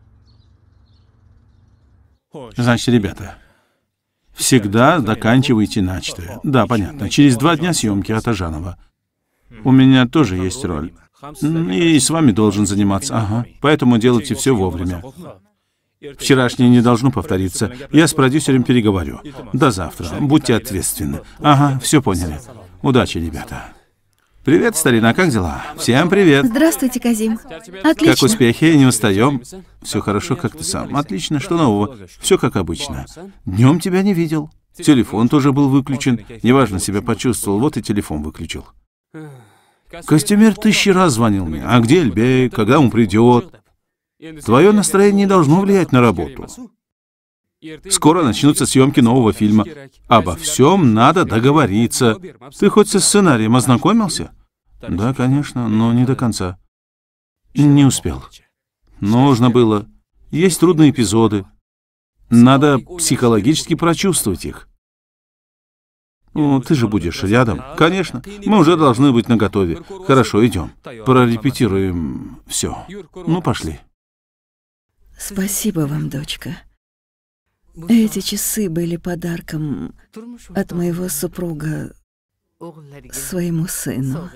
Значит, ребята, всегда заканчивайте начатое. Да, понятно. Через 2 дня съемки от Ажанова. У меня тоже есть роль. И с вами должен заниматься. Ага. Поэтому делайте все вовремя. Вчерашнее не должно повториться. Я с продюсером переговорю. До завтра. Будьте ответственны. Ага, все поняли. Удачи, ребята. Привет, старина, как дела? Всем привет. Здравствуйте, Казим. Отлично. Как успехи? Не устаем? Все хорошо, как ты сам. Отлично, что нового? Все как обычно. Днем тебя не видел. Телефон тоже был выключен. Неважно, себя почувствовал, вот и телефон выключил. Костюмер 1000 раз звонил мне. А где Эльбей? Когда он придет? Твое настроение не должно влиять на работу. Скоро начнутся съемки нового фильма. Обо всем надо договориться. Ты хоть со сценарием ознакомился? Да, конечно, но не до конца. Не успел. Нужно было. Есть трудные эпизоды. Надо психологически прочувствовать их. Ну, ты же будешь рядом. Конечно, мы уже должны быть наготове. Хорошо, идем. Прорепетируем все. Ну, пошли. Спасибо вам, дочка. Эти часы были подарком от моего супруга своему сыну.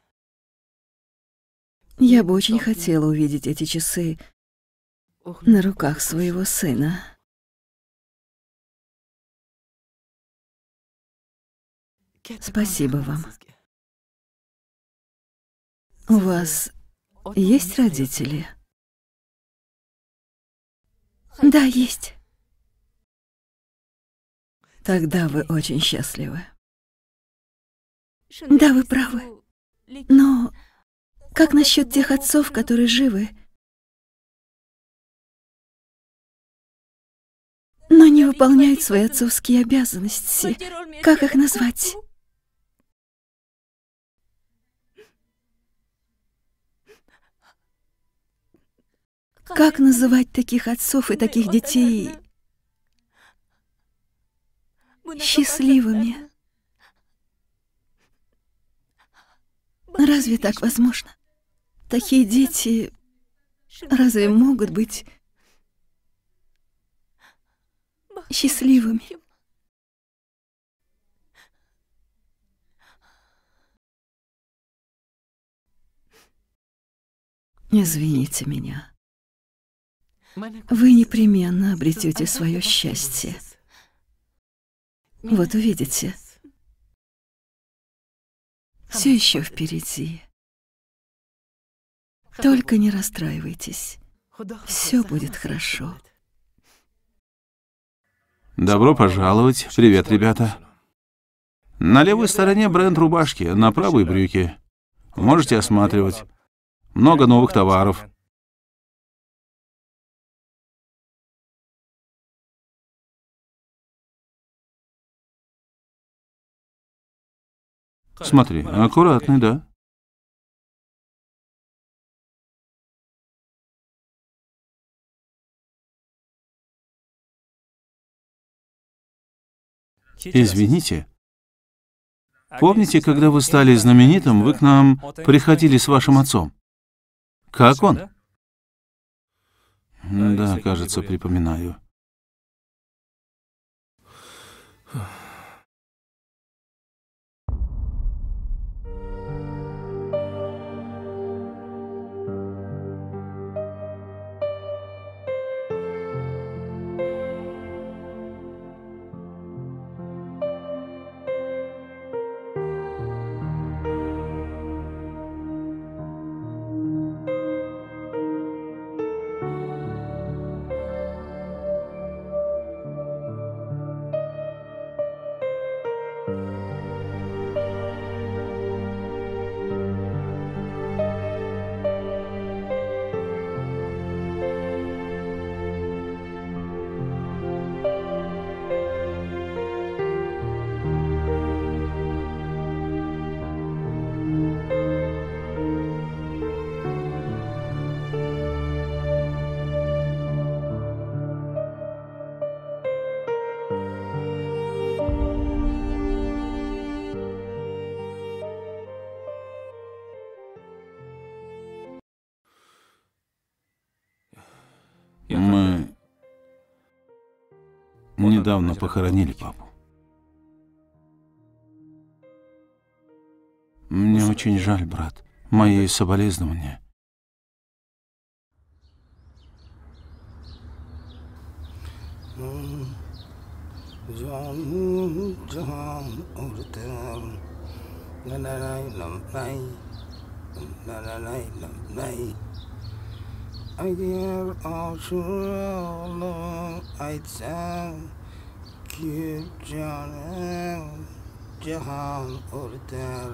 Я бы очень хотела увидеть эти часы на руках своего сына. Спасибо вам. У вас есть родители? Да, есть. Тогда вы очень счастливы. Да, вы правы. Но как насчет тех отцов, которые живы, но не выполняют свои отцовские обязанности? Как их назвать? Как называть таких отцов и таких детей счастливыми? Разве так возможно? Такие дети разве могут быть счастливыми? Извините меня. Вы непременно обретете свое счастье. Вот увидите. Все еще впереди. Только не расстраивайтесь. Все будет хорошо. Добро пожаловать. Привет, ребята. На левой стороне бренд рубашки, на правой брюки. Можете осматривать. Много новых товаров. Смотри, аккуратный, да? Извините. Помните, когда вы стали знаменитым, вы к нам приходили с вашим отцом? Как он? Да, кажется, припоминаю. Мы недавно похоронили папу. Мне очень жаль, брат. Мои соболезнования. Agar ashurlar aytsam, kuyib jonim jahon o'rtar.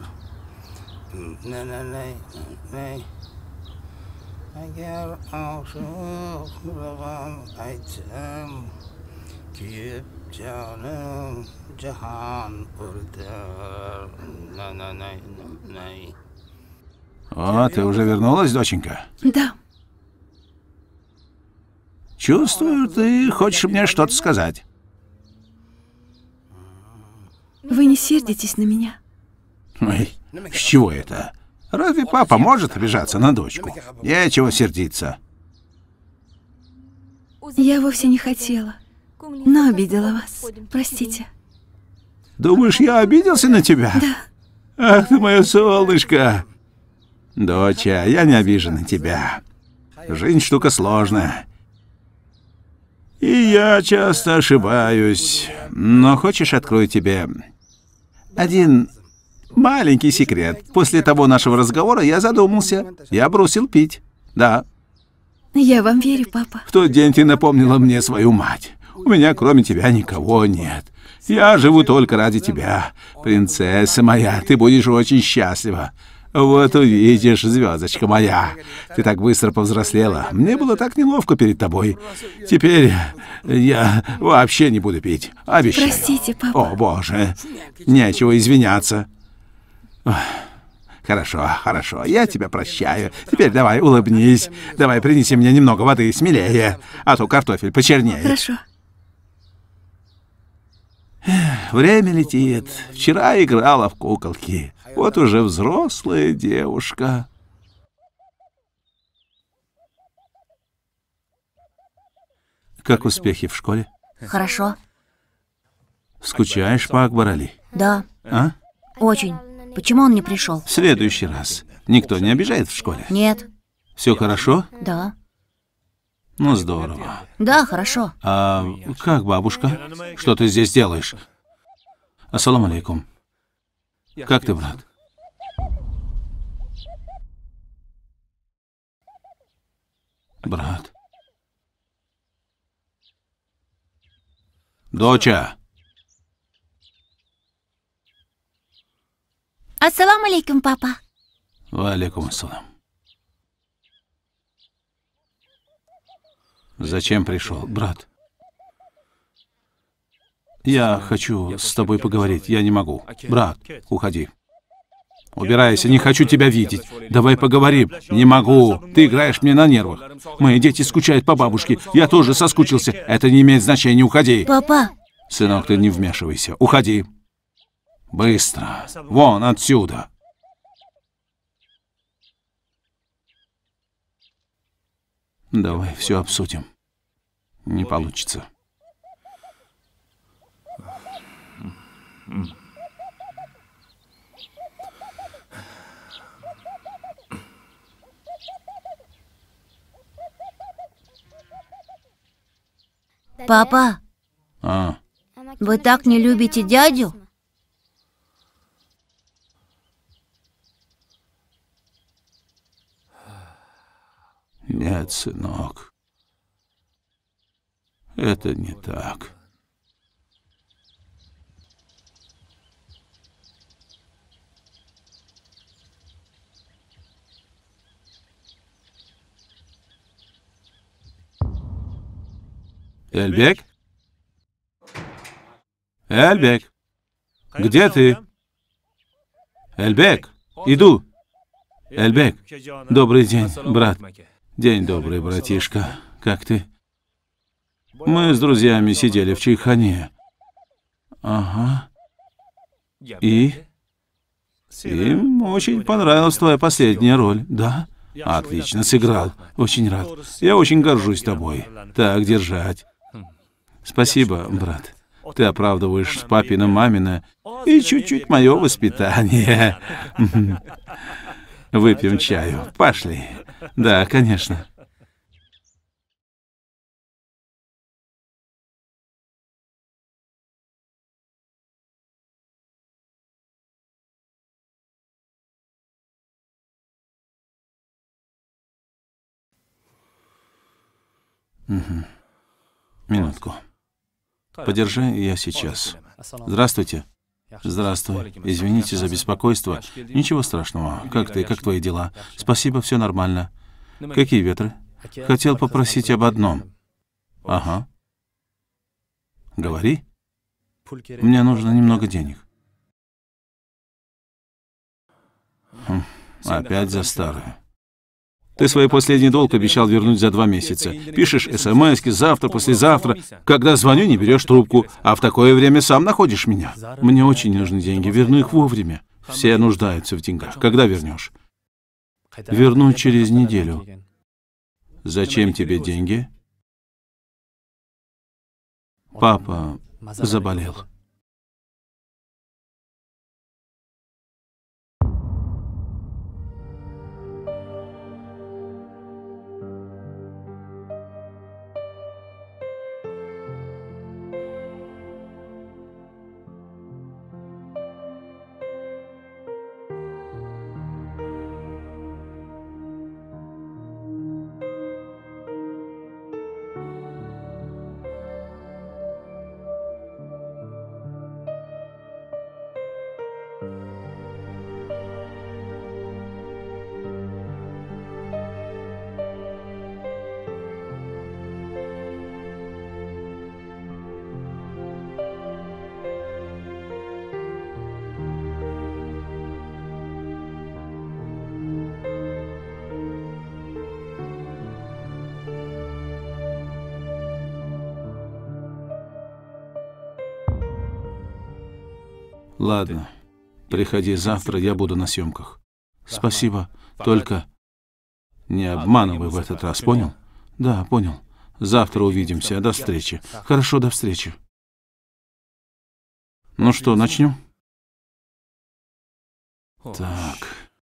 Nay. Agar ashurlar aytsam, kuyib jonim jahon o'rtar. Nay. О, ты уже вернулась, доченька? Да. Чувствую, ты хочешь мне что-то сказать. Вы не сердитесь на меня? Ой, с чего это? Разве папа может обижаться на дочку? Нечего сердиться. Я вовсе не хотела, но обидела вас. Простите. Думаешь, я обиделся на тебя? Да. Ах ты мое солнышко. Доча, я не обижен на тебя. Жизнь штука сложная. И я часто ошибаюсь. Но хочешь, открою тебе один маленький секрет. После того нашего разговора я задумался. Я бросил пить. Да. Я вам верю, папа. В тот день ты напомнила мне свою мать. У меня кроме тебя никого нет. Я живу только ради тебя. Принцесса моя, ты будешь очень счастлива. Вот увидишь, звездочка моя. Ты так быстро повзрослела. Мне было так неловко перед тобой. Теперь я вообще не буду пить. Обещаю. Простите, папа. О, Боже. Нечего извиняться. Ох, хорошо. Я тебя прощаю. Теперь давай улыбнись. Давай принеси мне немного воды смелее, а то картофель почернеет. Хорошо. Время летит. Вчера играла в куколки. Вот уже взрослая девушка. Как успехи в школе? Хорошо. Скучаешь по Акбар Али? Да, А? очень. Почему он не пришел? В следующий раз. Никто не обижает в школе? Нет. Все хорошо? Да. Ну, здорово. Да, хорошо. А как бабушка? Что ты здесь делаешь? Ассаламу алейкум. Как ты, брат? Брат. Доча. Ассаламу алейкум, папа. Ва алейкум ассалам. Зачем пришел, брат? Я хочу с тобой поговорить. Я не могу. Брат, уходи. Убирайся, не хочу тебя видеть. Давай поговорим. Не могу. Ты играешь мне на нервах. Мои дети скучают по бабушке. Я тоже соскучился. Это не имеет значения. Уходи. Папа. Сынок, ты не вмешивайся. Уходи. Быстро. Вон отсюда. Давай все обсудим. Не получится. Папа, А, вы так не любите дядю? нет, сынок. Это не так. Эльбек? Эльбек? Где ты? Эльбек, иду. Эльбек, добрый день, брат. День добрый, братишка. Как ты? Мы с друзьями сидели в чайхане. Ага. И? Им очень понравилась твоя последняя роль, да? Отлично сыграл. Очень рад. Я очень горжусь тобой. Так держать. Спасибо, брат. Ты оправдываешь папина, мамина и чуть-чуть мое воспитание. Выпьем чаю. Пошли. Да, конечно. Минутку. Подержи, я сейчас. Здравствуйте. Здравствуй. Извините за беспокойство. Ничего страшного. Как ты? Как твои дела? Спасибо, все нормально. Какие ветры? Хотел попросить об одном. Ага. Говори. Мне нужно немного денег. Опять за старую. Ты свой последний долг обещал вернуть за 2 месяца. Пишешь смски завтра, послезавтра. Когда звоню, не берешь трубку. А в такое время сам находишь меня. Мне очень нужны деньги. Верну их вовремя. Все нуждаются в деньгах. Когда вернешь? Верну через неделю. Зачем тебе деньги? Папа заболел. Ладно, приходи завтра, я буду на съемках. Спасибо, только не обманывай в этот раз, понял? Да, понял. Завтра увидимся, до встречи. Хорошо, до встречи. Ну что, начнем? Так.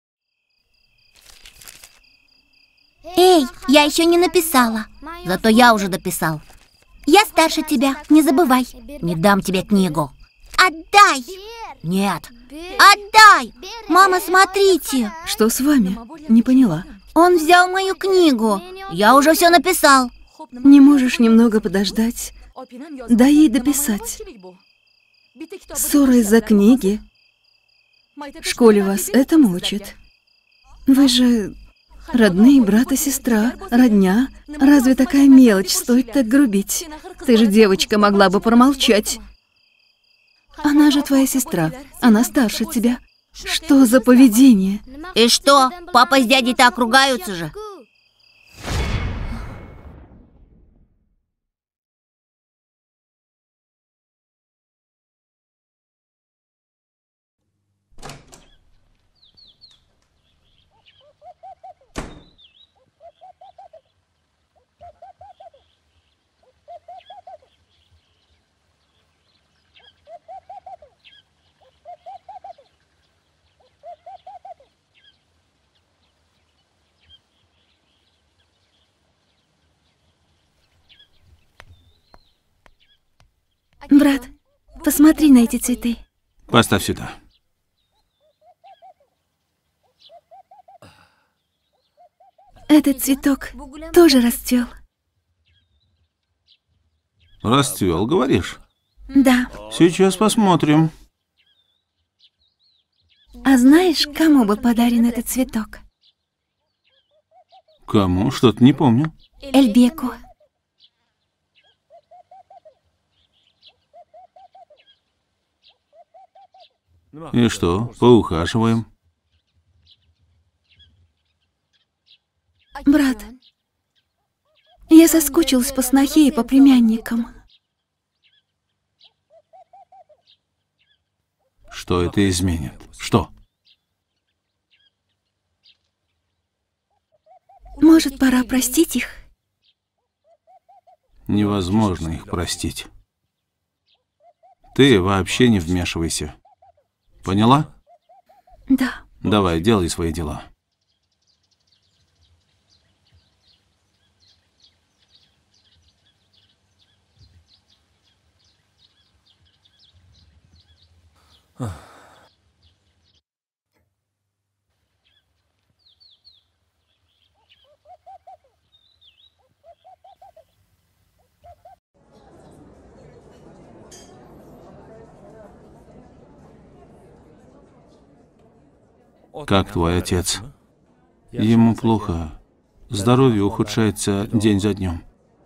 Эй, я еще не написала. Зато я уже дописал. Я старше тебя, не забывай. Не дам тебе книгу. Отдай! Нет, отдай! Мама, смотрите! Что с вами? Не поняла. Он взял мою книгу. Я уже все написал. Не можешь немного подождать? Дай ей дописать. Ссора из-за книги. В школе вас этому учат? Вы же Родные брат и сестра, родня. Разве такая мелочь стоит так грубить? Ты же, девочка, могла бы промолчать. Она же твоя сестра, она старше тебя. Что за поведение? И что, папа с дядей так ругаются же? Брат, посмотри на эти цветы. Поставь сюда. Этот цветок тоже расцвел. Расцвел, говоришь? Да. Сейчас посмотрим. А знаешь, кому был подарен этот цветок? Кому? Что-то не помню. Эльбеку. И что, поухаживаем? Брат, я соскучилась по снохе и по племянникам. Что это изменит? Что? Может, пора простить их? Невозможно их простить. Ты вообще не вмешивайся. Поняла? Да. Давай, делай свои дела. Как твой отец? Ему плохо. Здоровье ухудшается день за днем.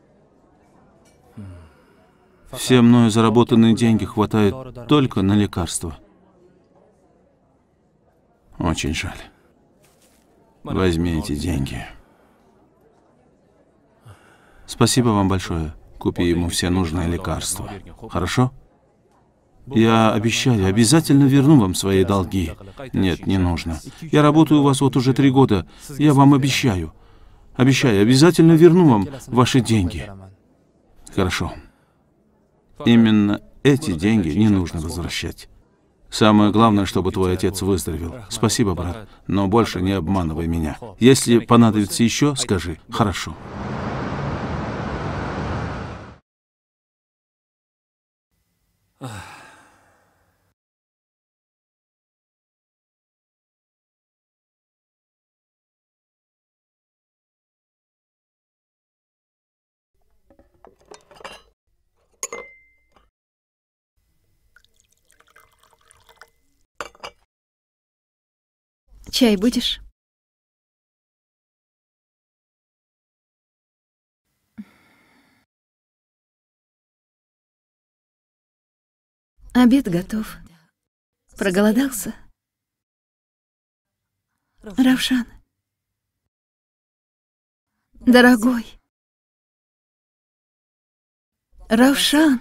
Все мною заработанные деньги хватает только на лекарства. Очень жаль. Возьми эти деньги. Спасибо вам большое. Купи ему все нужные лекарства. Хорошо? Я обещаю, обязательно верну вам свои долги. Нет, не нужно. Я работаю у вас вот уже 3 года. Я вам обещаю. Обещаю, обязательно верну вам ваши деньги. Хорошо. Именно эти деньги не нужно возвращать. Самое главное, чтобы твой отец выздоровел. Спасибо, брат, но больше не обманывай меня. Если понадобится еще, скажи. Хорошо. Чай будешь? Обед готов. Проголодался? Равшан. Дорогой. Равшан.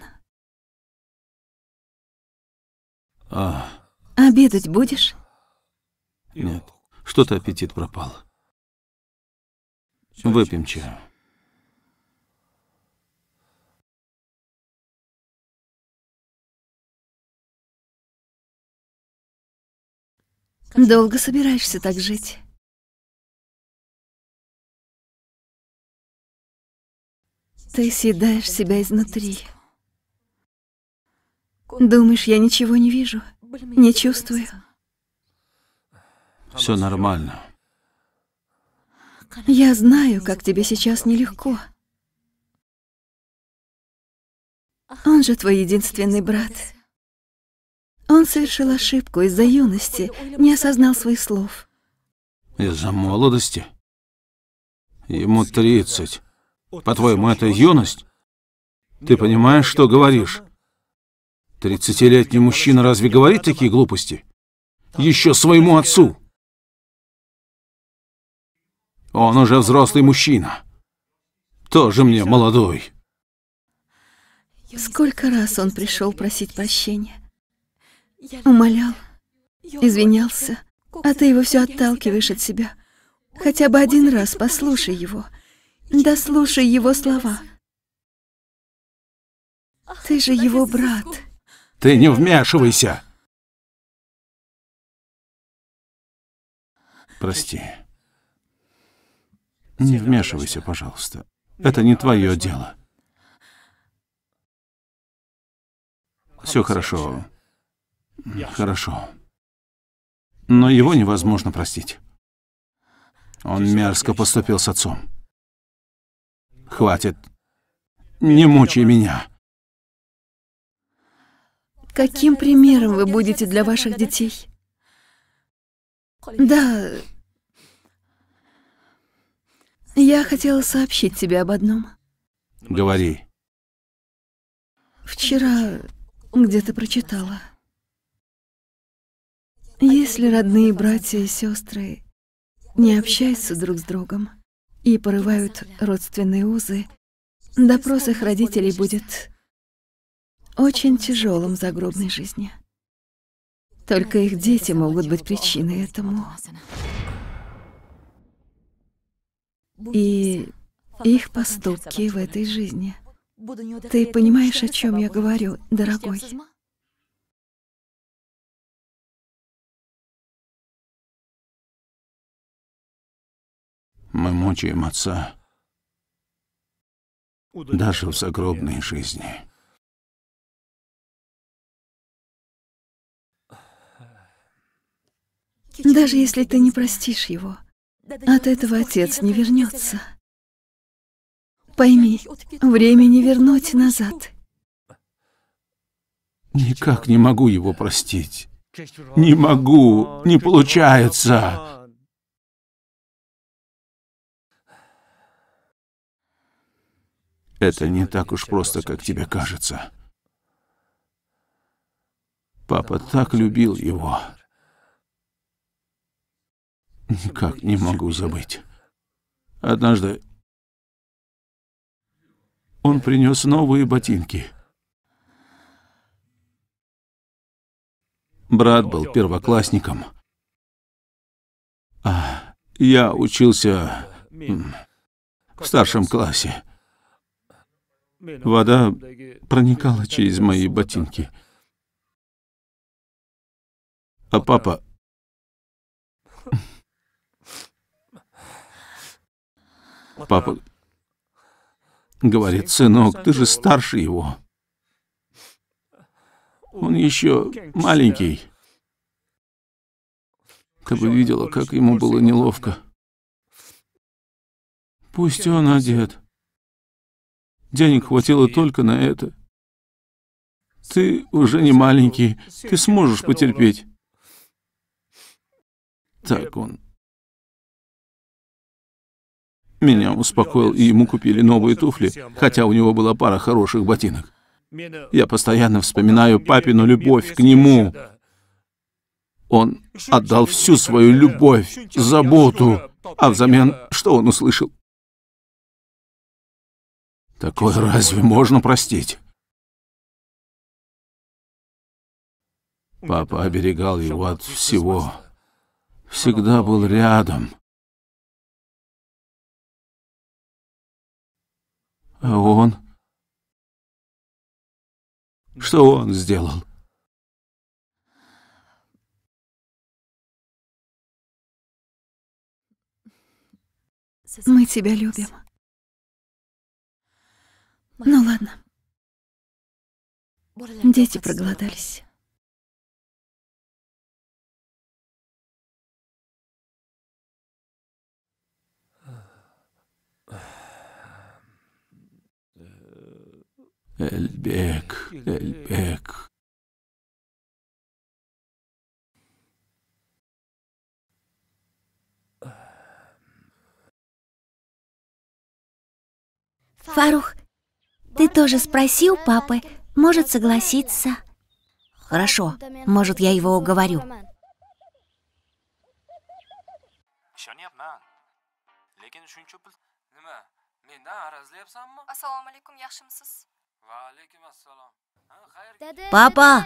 Обедать будешь? Нет, что-то аппетит пропал. Выпьем чаю. Долго собираешься так жить? Ты съедаешь себя изнутри. Думаешь, я ничего не вижу, не чувствую? Все нормально. Я знаю, как тебе сейчас нелегко. Он же твой единственный брат. Он совершил ошибку из-за юности, не осознал своих слов. Из-за молодости? Ему 30. По-твоему, это юность? Ты понимаешь, что говоришь? 30-летний мужчина разве говорит такие глупости? Еще своему отцу. Он уже взрослый мужчина. Тоже мне молодой. Сколько раз он пришел просить прощения. Умолял, извинялся, а ты его все отталкиваешь от себя. Хотя бы один раз послушай его. Дослушай его слова. Ты же его брат. Ты не вмешивайся. Прости. Не вмешивайся, пожалуйста. Это не твое дело. Все хорошо. Хорошо. Но его невозможно простить. Он мерзко поступил с отцом. Хватит. Не мучай меня. Каким примером вы будете для ваших детей? Да. Я хотела сообщить тебе об одном. Говори. Вчера где-то прочитала. Если родные братья и сестры не общаются друг с другом и порывают родственные узы, допрос их родителей будет очень тяжелым в загробной жизни. Только их дети могут быть причиной этому. И их поступки в этой жизни. Ты понимаешь, о чем я говорю, дорогой? Мы мучаем отца даже в загробной жизни. Даже если ты не простишь его, от этого отец не вернется. Пойми, время не вернуть назад. Никак не могу его простить. Не могу, не получается. Это не так уж просто, как тебе кажется. Папа так любил его. Никак не могу забыть. Однажды он принес новые ботинки. Брат был первоклассником, а я учился в старшем классе. Вода проникала через мои ботинки. А папа... Папа говорит: сынок, ты же старше его. Он еще маленький. Ты бы видела, как ему было неловко. Пусть он одет. Денег хватило только на это. Ты уже не маленький, ты сможешь потерпеть. Так он меня успокоил, и ему купили новые туфли, хотя у него была пара хороших ботинок. Я постоянно вспоминаю папину любовь к нему. Он отдал всю свою любовь, заботу, а взамен что он услышал? Такое разве можно простить? Папа оберегал его от всего. Всегда был рядом. А он? Что он сделал? Мы тебя любим. Ну ладно. Дети проголодались. Эльбек, Эльбек. Фарух, ты тоже спроси у папы, может согласиться. Хорошо, может, я его уговорю. Assalomu alaykum, yaxshimisiz? Папа,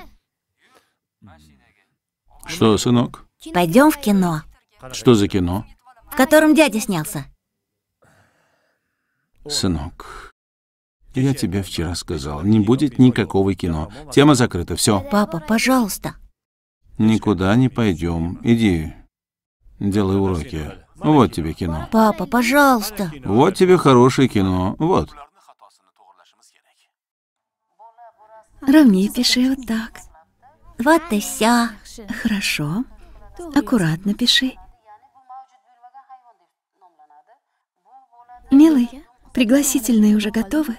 Что, сынок? пойдем в кино, Что за кино? в котором дядя снялся. Сынок, я тебе вчера сказал, не будет никакого кино. Тема закрыта, все. Папа, пожалуйста. Никуда не пойдем. Иди, делай уроки. Вот тебе кино. Папа, пожалуйста. Вот тебе хорошее кино. Вот. Ровнее пиши вот так. Вот и все. Хорошо. Аккуратно пиши. Милый, пригласительные уже готовы?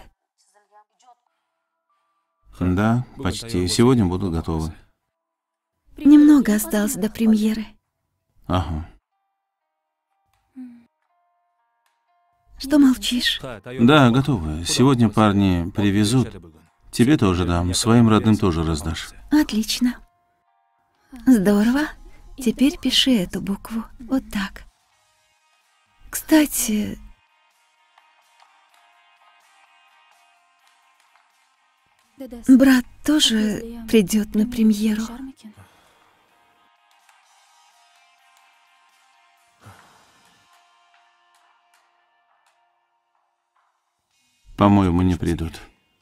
Да, почти. Сегодня будут готовы. Немного осталось до премьеры. Ага. Что молчишь? Да, готовы. Сегодня парни привезут. Тебе тоже дам, своим родным тоже раздашь. Отлично. Здорово. Теперь пиши эту букву. Вот так. Кстати, брат тоже придет на премьеру. По-моему, не придут.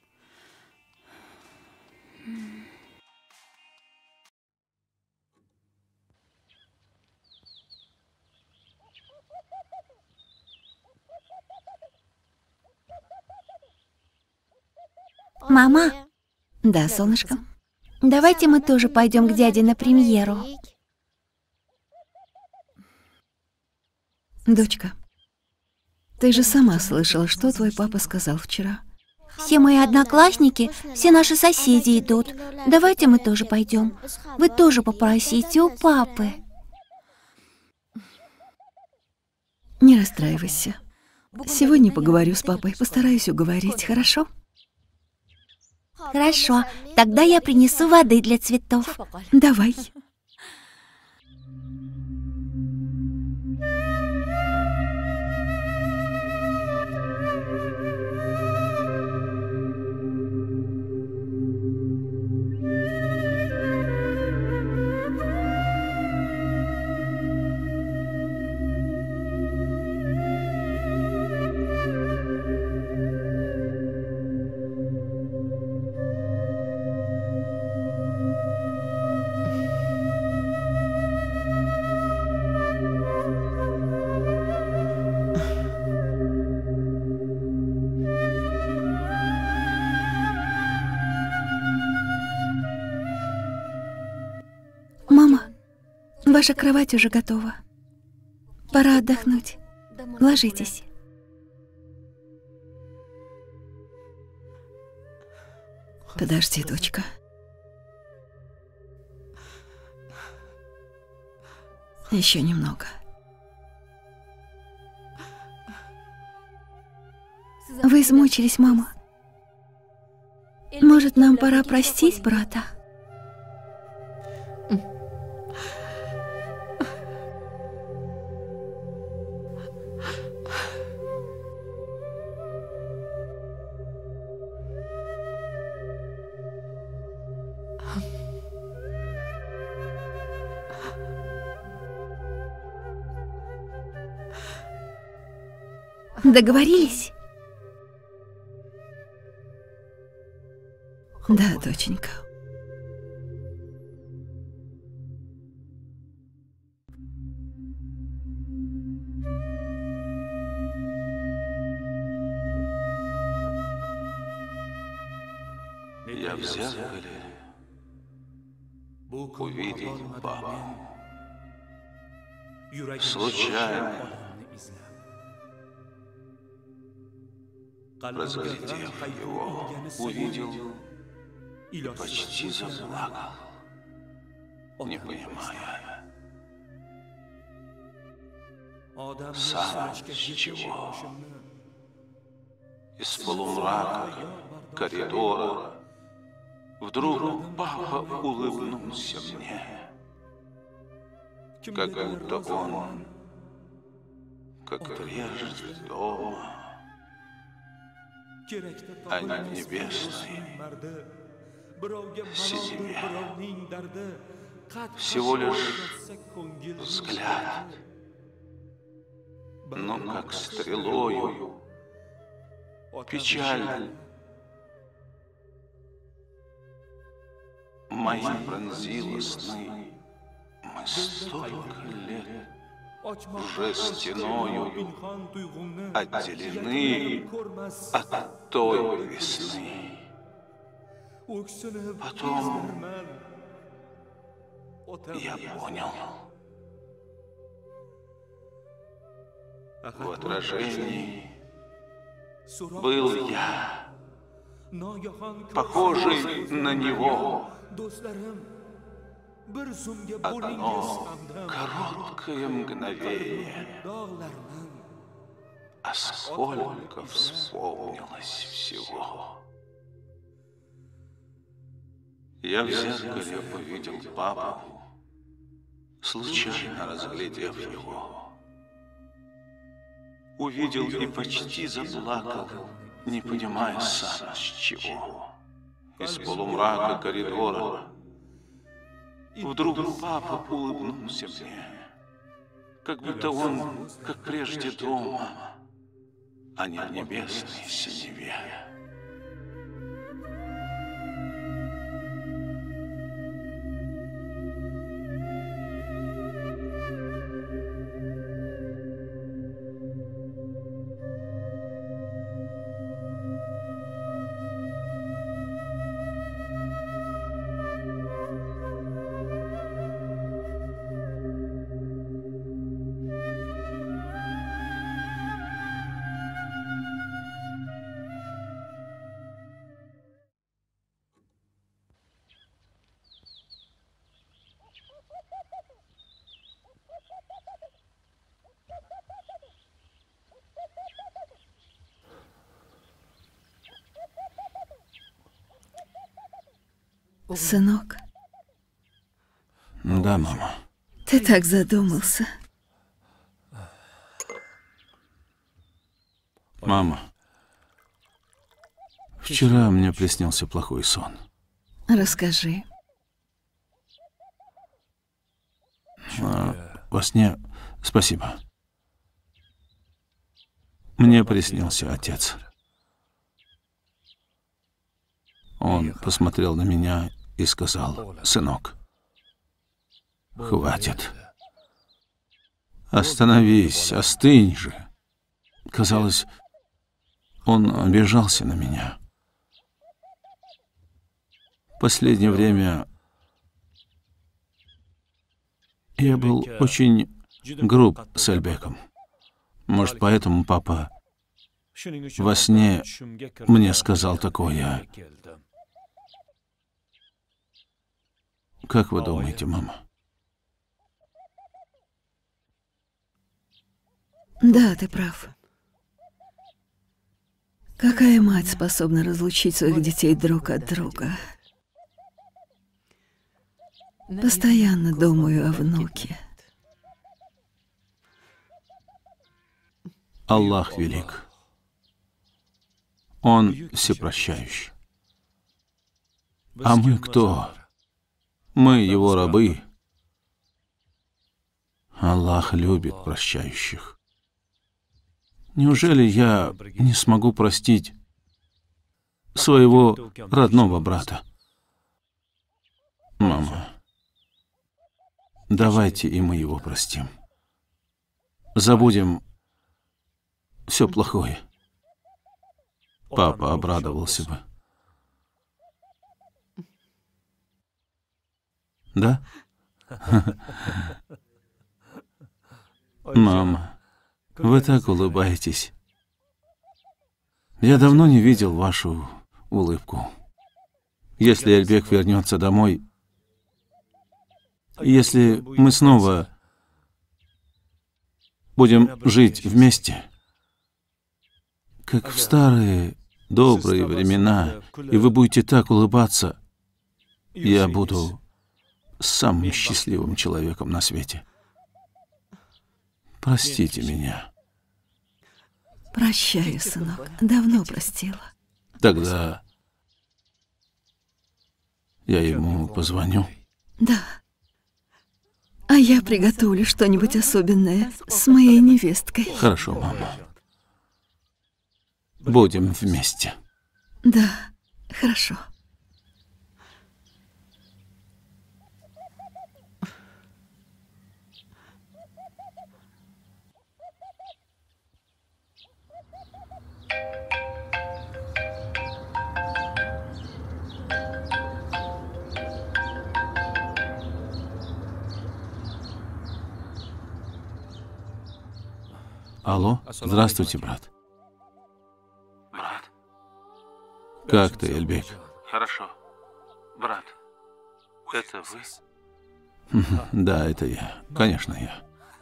Мама, Да, солнышко. давайте мы тоже пойдем к дяде на премьеру. Дочка, ты же сама слышала, что твой папа сказал вчера. Все мои одноклассники, все наши соседи идут. Давайте мы тоже пойдем. Вы тоже попросите у папы. Не расстраивайся. Сегодня поговорю с папой, постараюсь уговорить, хорошо? Хорошо, тогда я принесу воды для цветов. Давай. Мама, ваша кровать уже готова. Пора отдохнуть. Ложитесь. Подожди, дочка. Еще немного. Вы измучились, мама. Может, нам пора простить брата? Договорились? Да, доченька. Я в зеркале увидел папу. Случайно, разглядев его, увидел и почти заплакал, не понимая, сам с чего. Из полумрака коридора вдруг папа улыбнулся мне, как будто он, как прежде дома, а не в небесной синеве. Всего лишь взгляд, но как стрелою печаль мои пронзила сны. Мы столько лет уже стеною отделены от той весны. Потом я понял, в отражении был я, похожий на него. Одно короткое мгновение, а сколько вспомнилось всего. Я в зеркале увидел папу, случайно разглядев его. Увидел и почти заплакал, не понимая сам с чего. Из полумрака коридора вдруг папа улыбнулся мне, как будто он, как прежде дома, а не в небесной синеве. Сынок, Да, мама. ты так задумался. Мама, вчера мне приснился плохой сон. Расскажи. Во сне... Спасибо. Мне приснился отец. Он посмотрел на меня и сказал: «Сынок, хватит. Остановись, остынь же». Казалось, он обижался на меня. В последнее время я был очень груб с Альбеком. Может, поэтому папа во сне мне сказал такое. Как вы думаете, мама? Да, ты прав. Какая мать способна разлучить своих детей друг от друга? Постоянно думаю о внуке. Аллах велик. Он всепрощающий. А мы кто? Мы его рабы. Аллах любит прощающих. Неужели я не смогу простить своего родного брата? Мама, давайте и мы его простим. Забудем все плохое. Папа обрадовался бы. Да? Мама, вы так улыбаетесь. Я давно не видел вашу улыбку. Если Альбек вернется домой, если мы снова будем жить вместе, как в старые добрые времена, и вы будете так улыбаться, я буду самым счастливым человеком на свете. Простите меня. Прощаю, сынок. Давно простила. Тогда я ему позвоню. Да. А я приготовлю что-нибудь особенное с моей невесткой. Хорошо, мама. Будем вместе. Да, хорошо. Алло, здравствуйте, брат. Брат? Как ты, Эльбек? Хорошо. Брат, это вы? Да, это я. Конечно, я.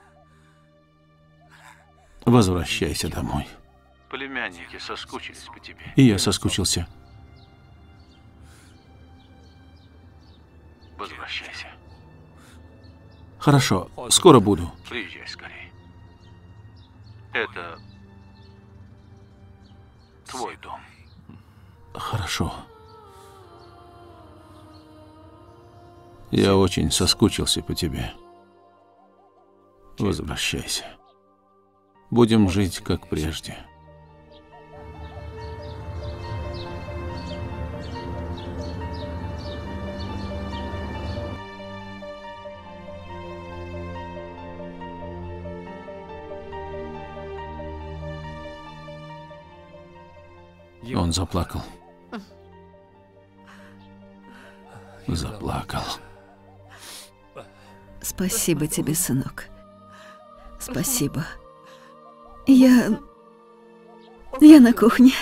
Возвращайся домой. Племянники соскучились по тебе. И я соскучился. Возвращайся. Хорошо, скоро буду. Приезжай скорее. Это твой дом. Хорошо. Я очень соскучился по тебе. Возвращайся. Будем жить, как прежде. Он заплакал. Заплакал. Спасибо тебе, сынок. Спасибо. Я на кухне.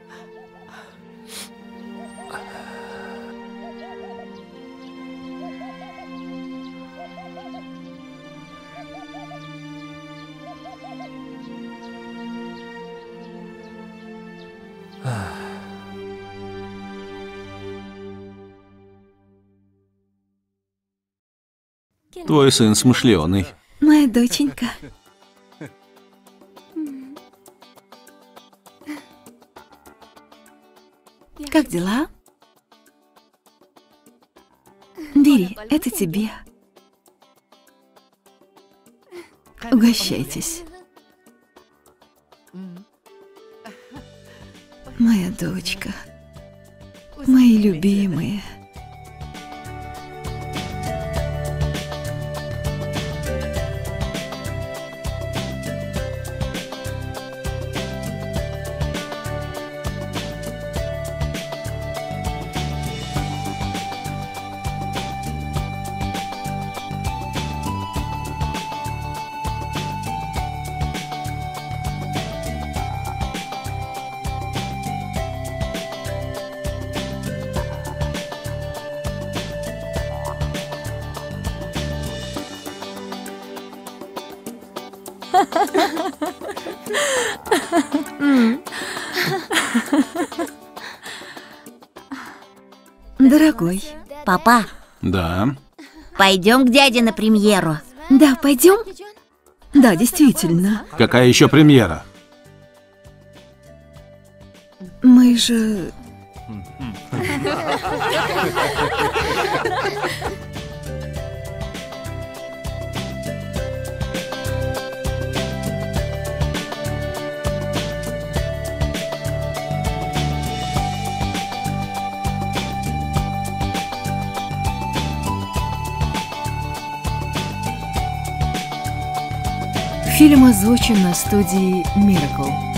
Твой сын смышленый. Моя доченька. Как дела? Бери, это тебе. Угощайтесь. Моя дочка. Мои любимые. Дорогой. Папа, Да. пойдем к дяде на премьеру. Да, пойдем? Да, действительно. Какая еще премьера? Мы же... Фильм озвучен на студии Miracle.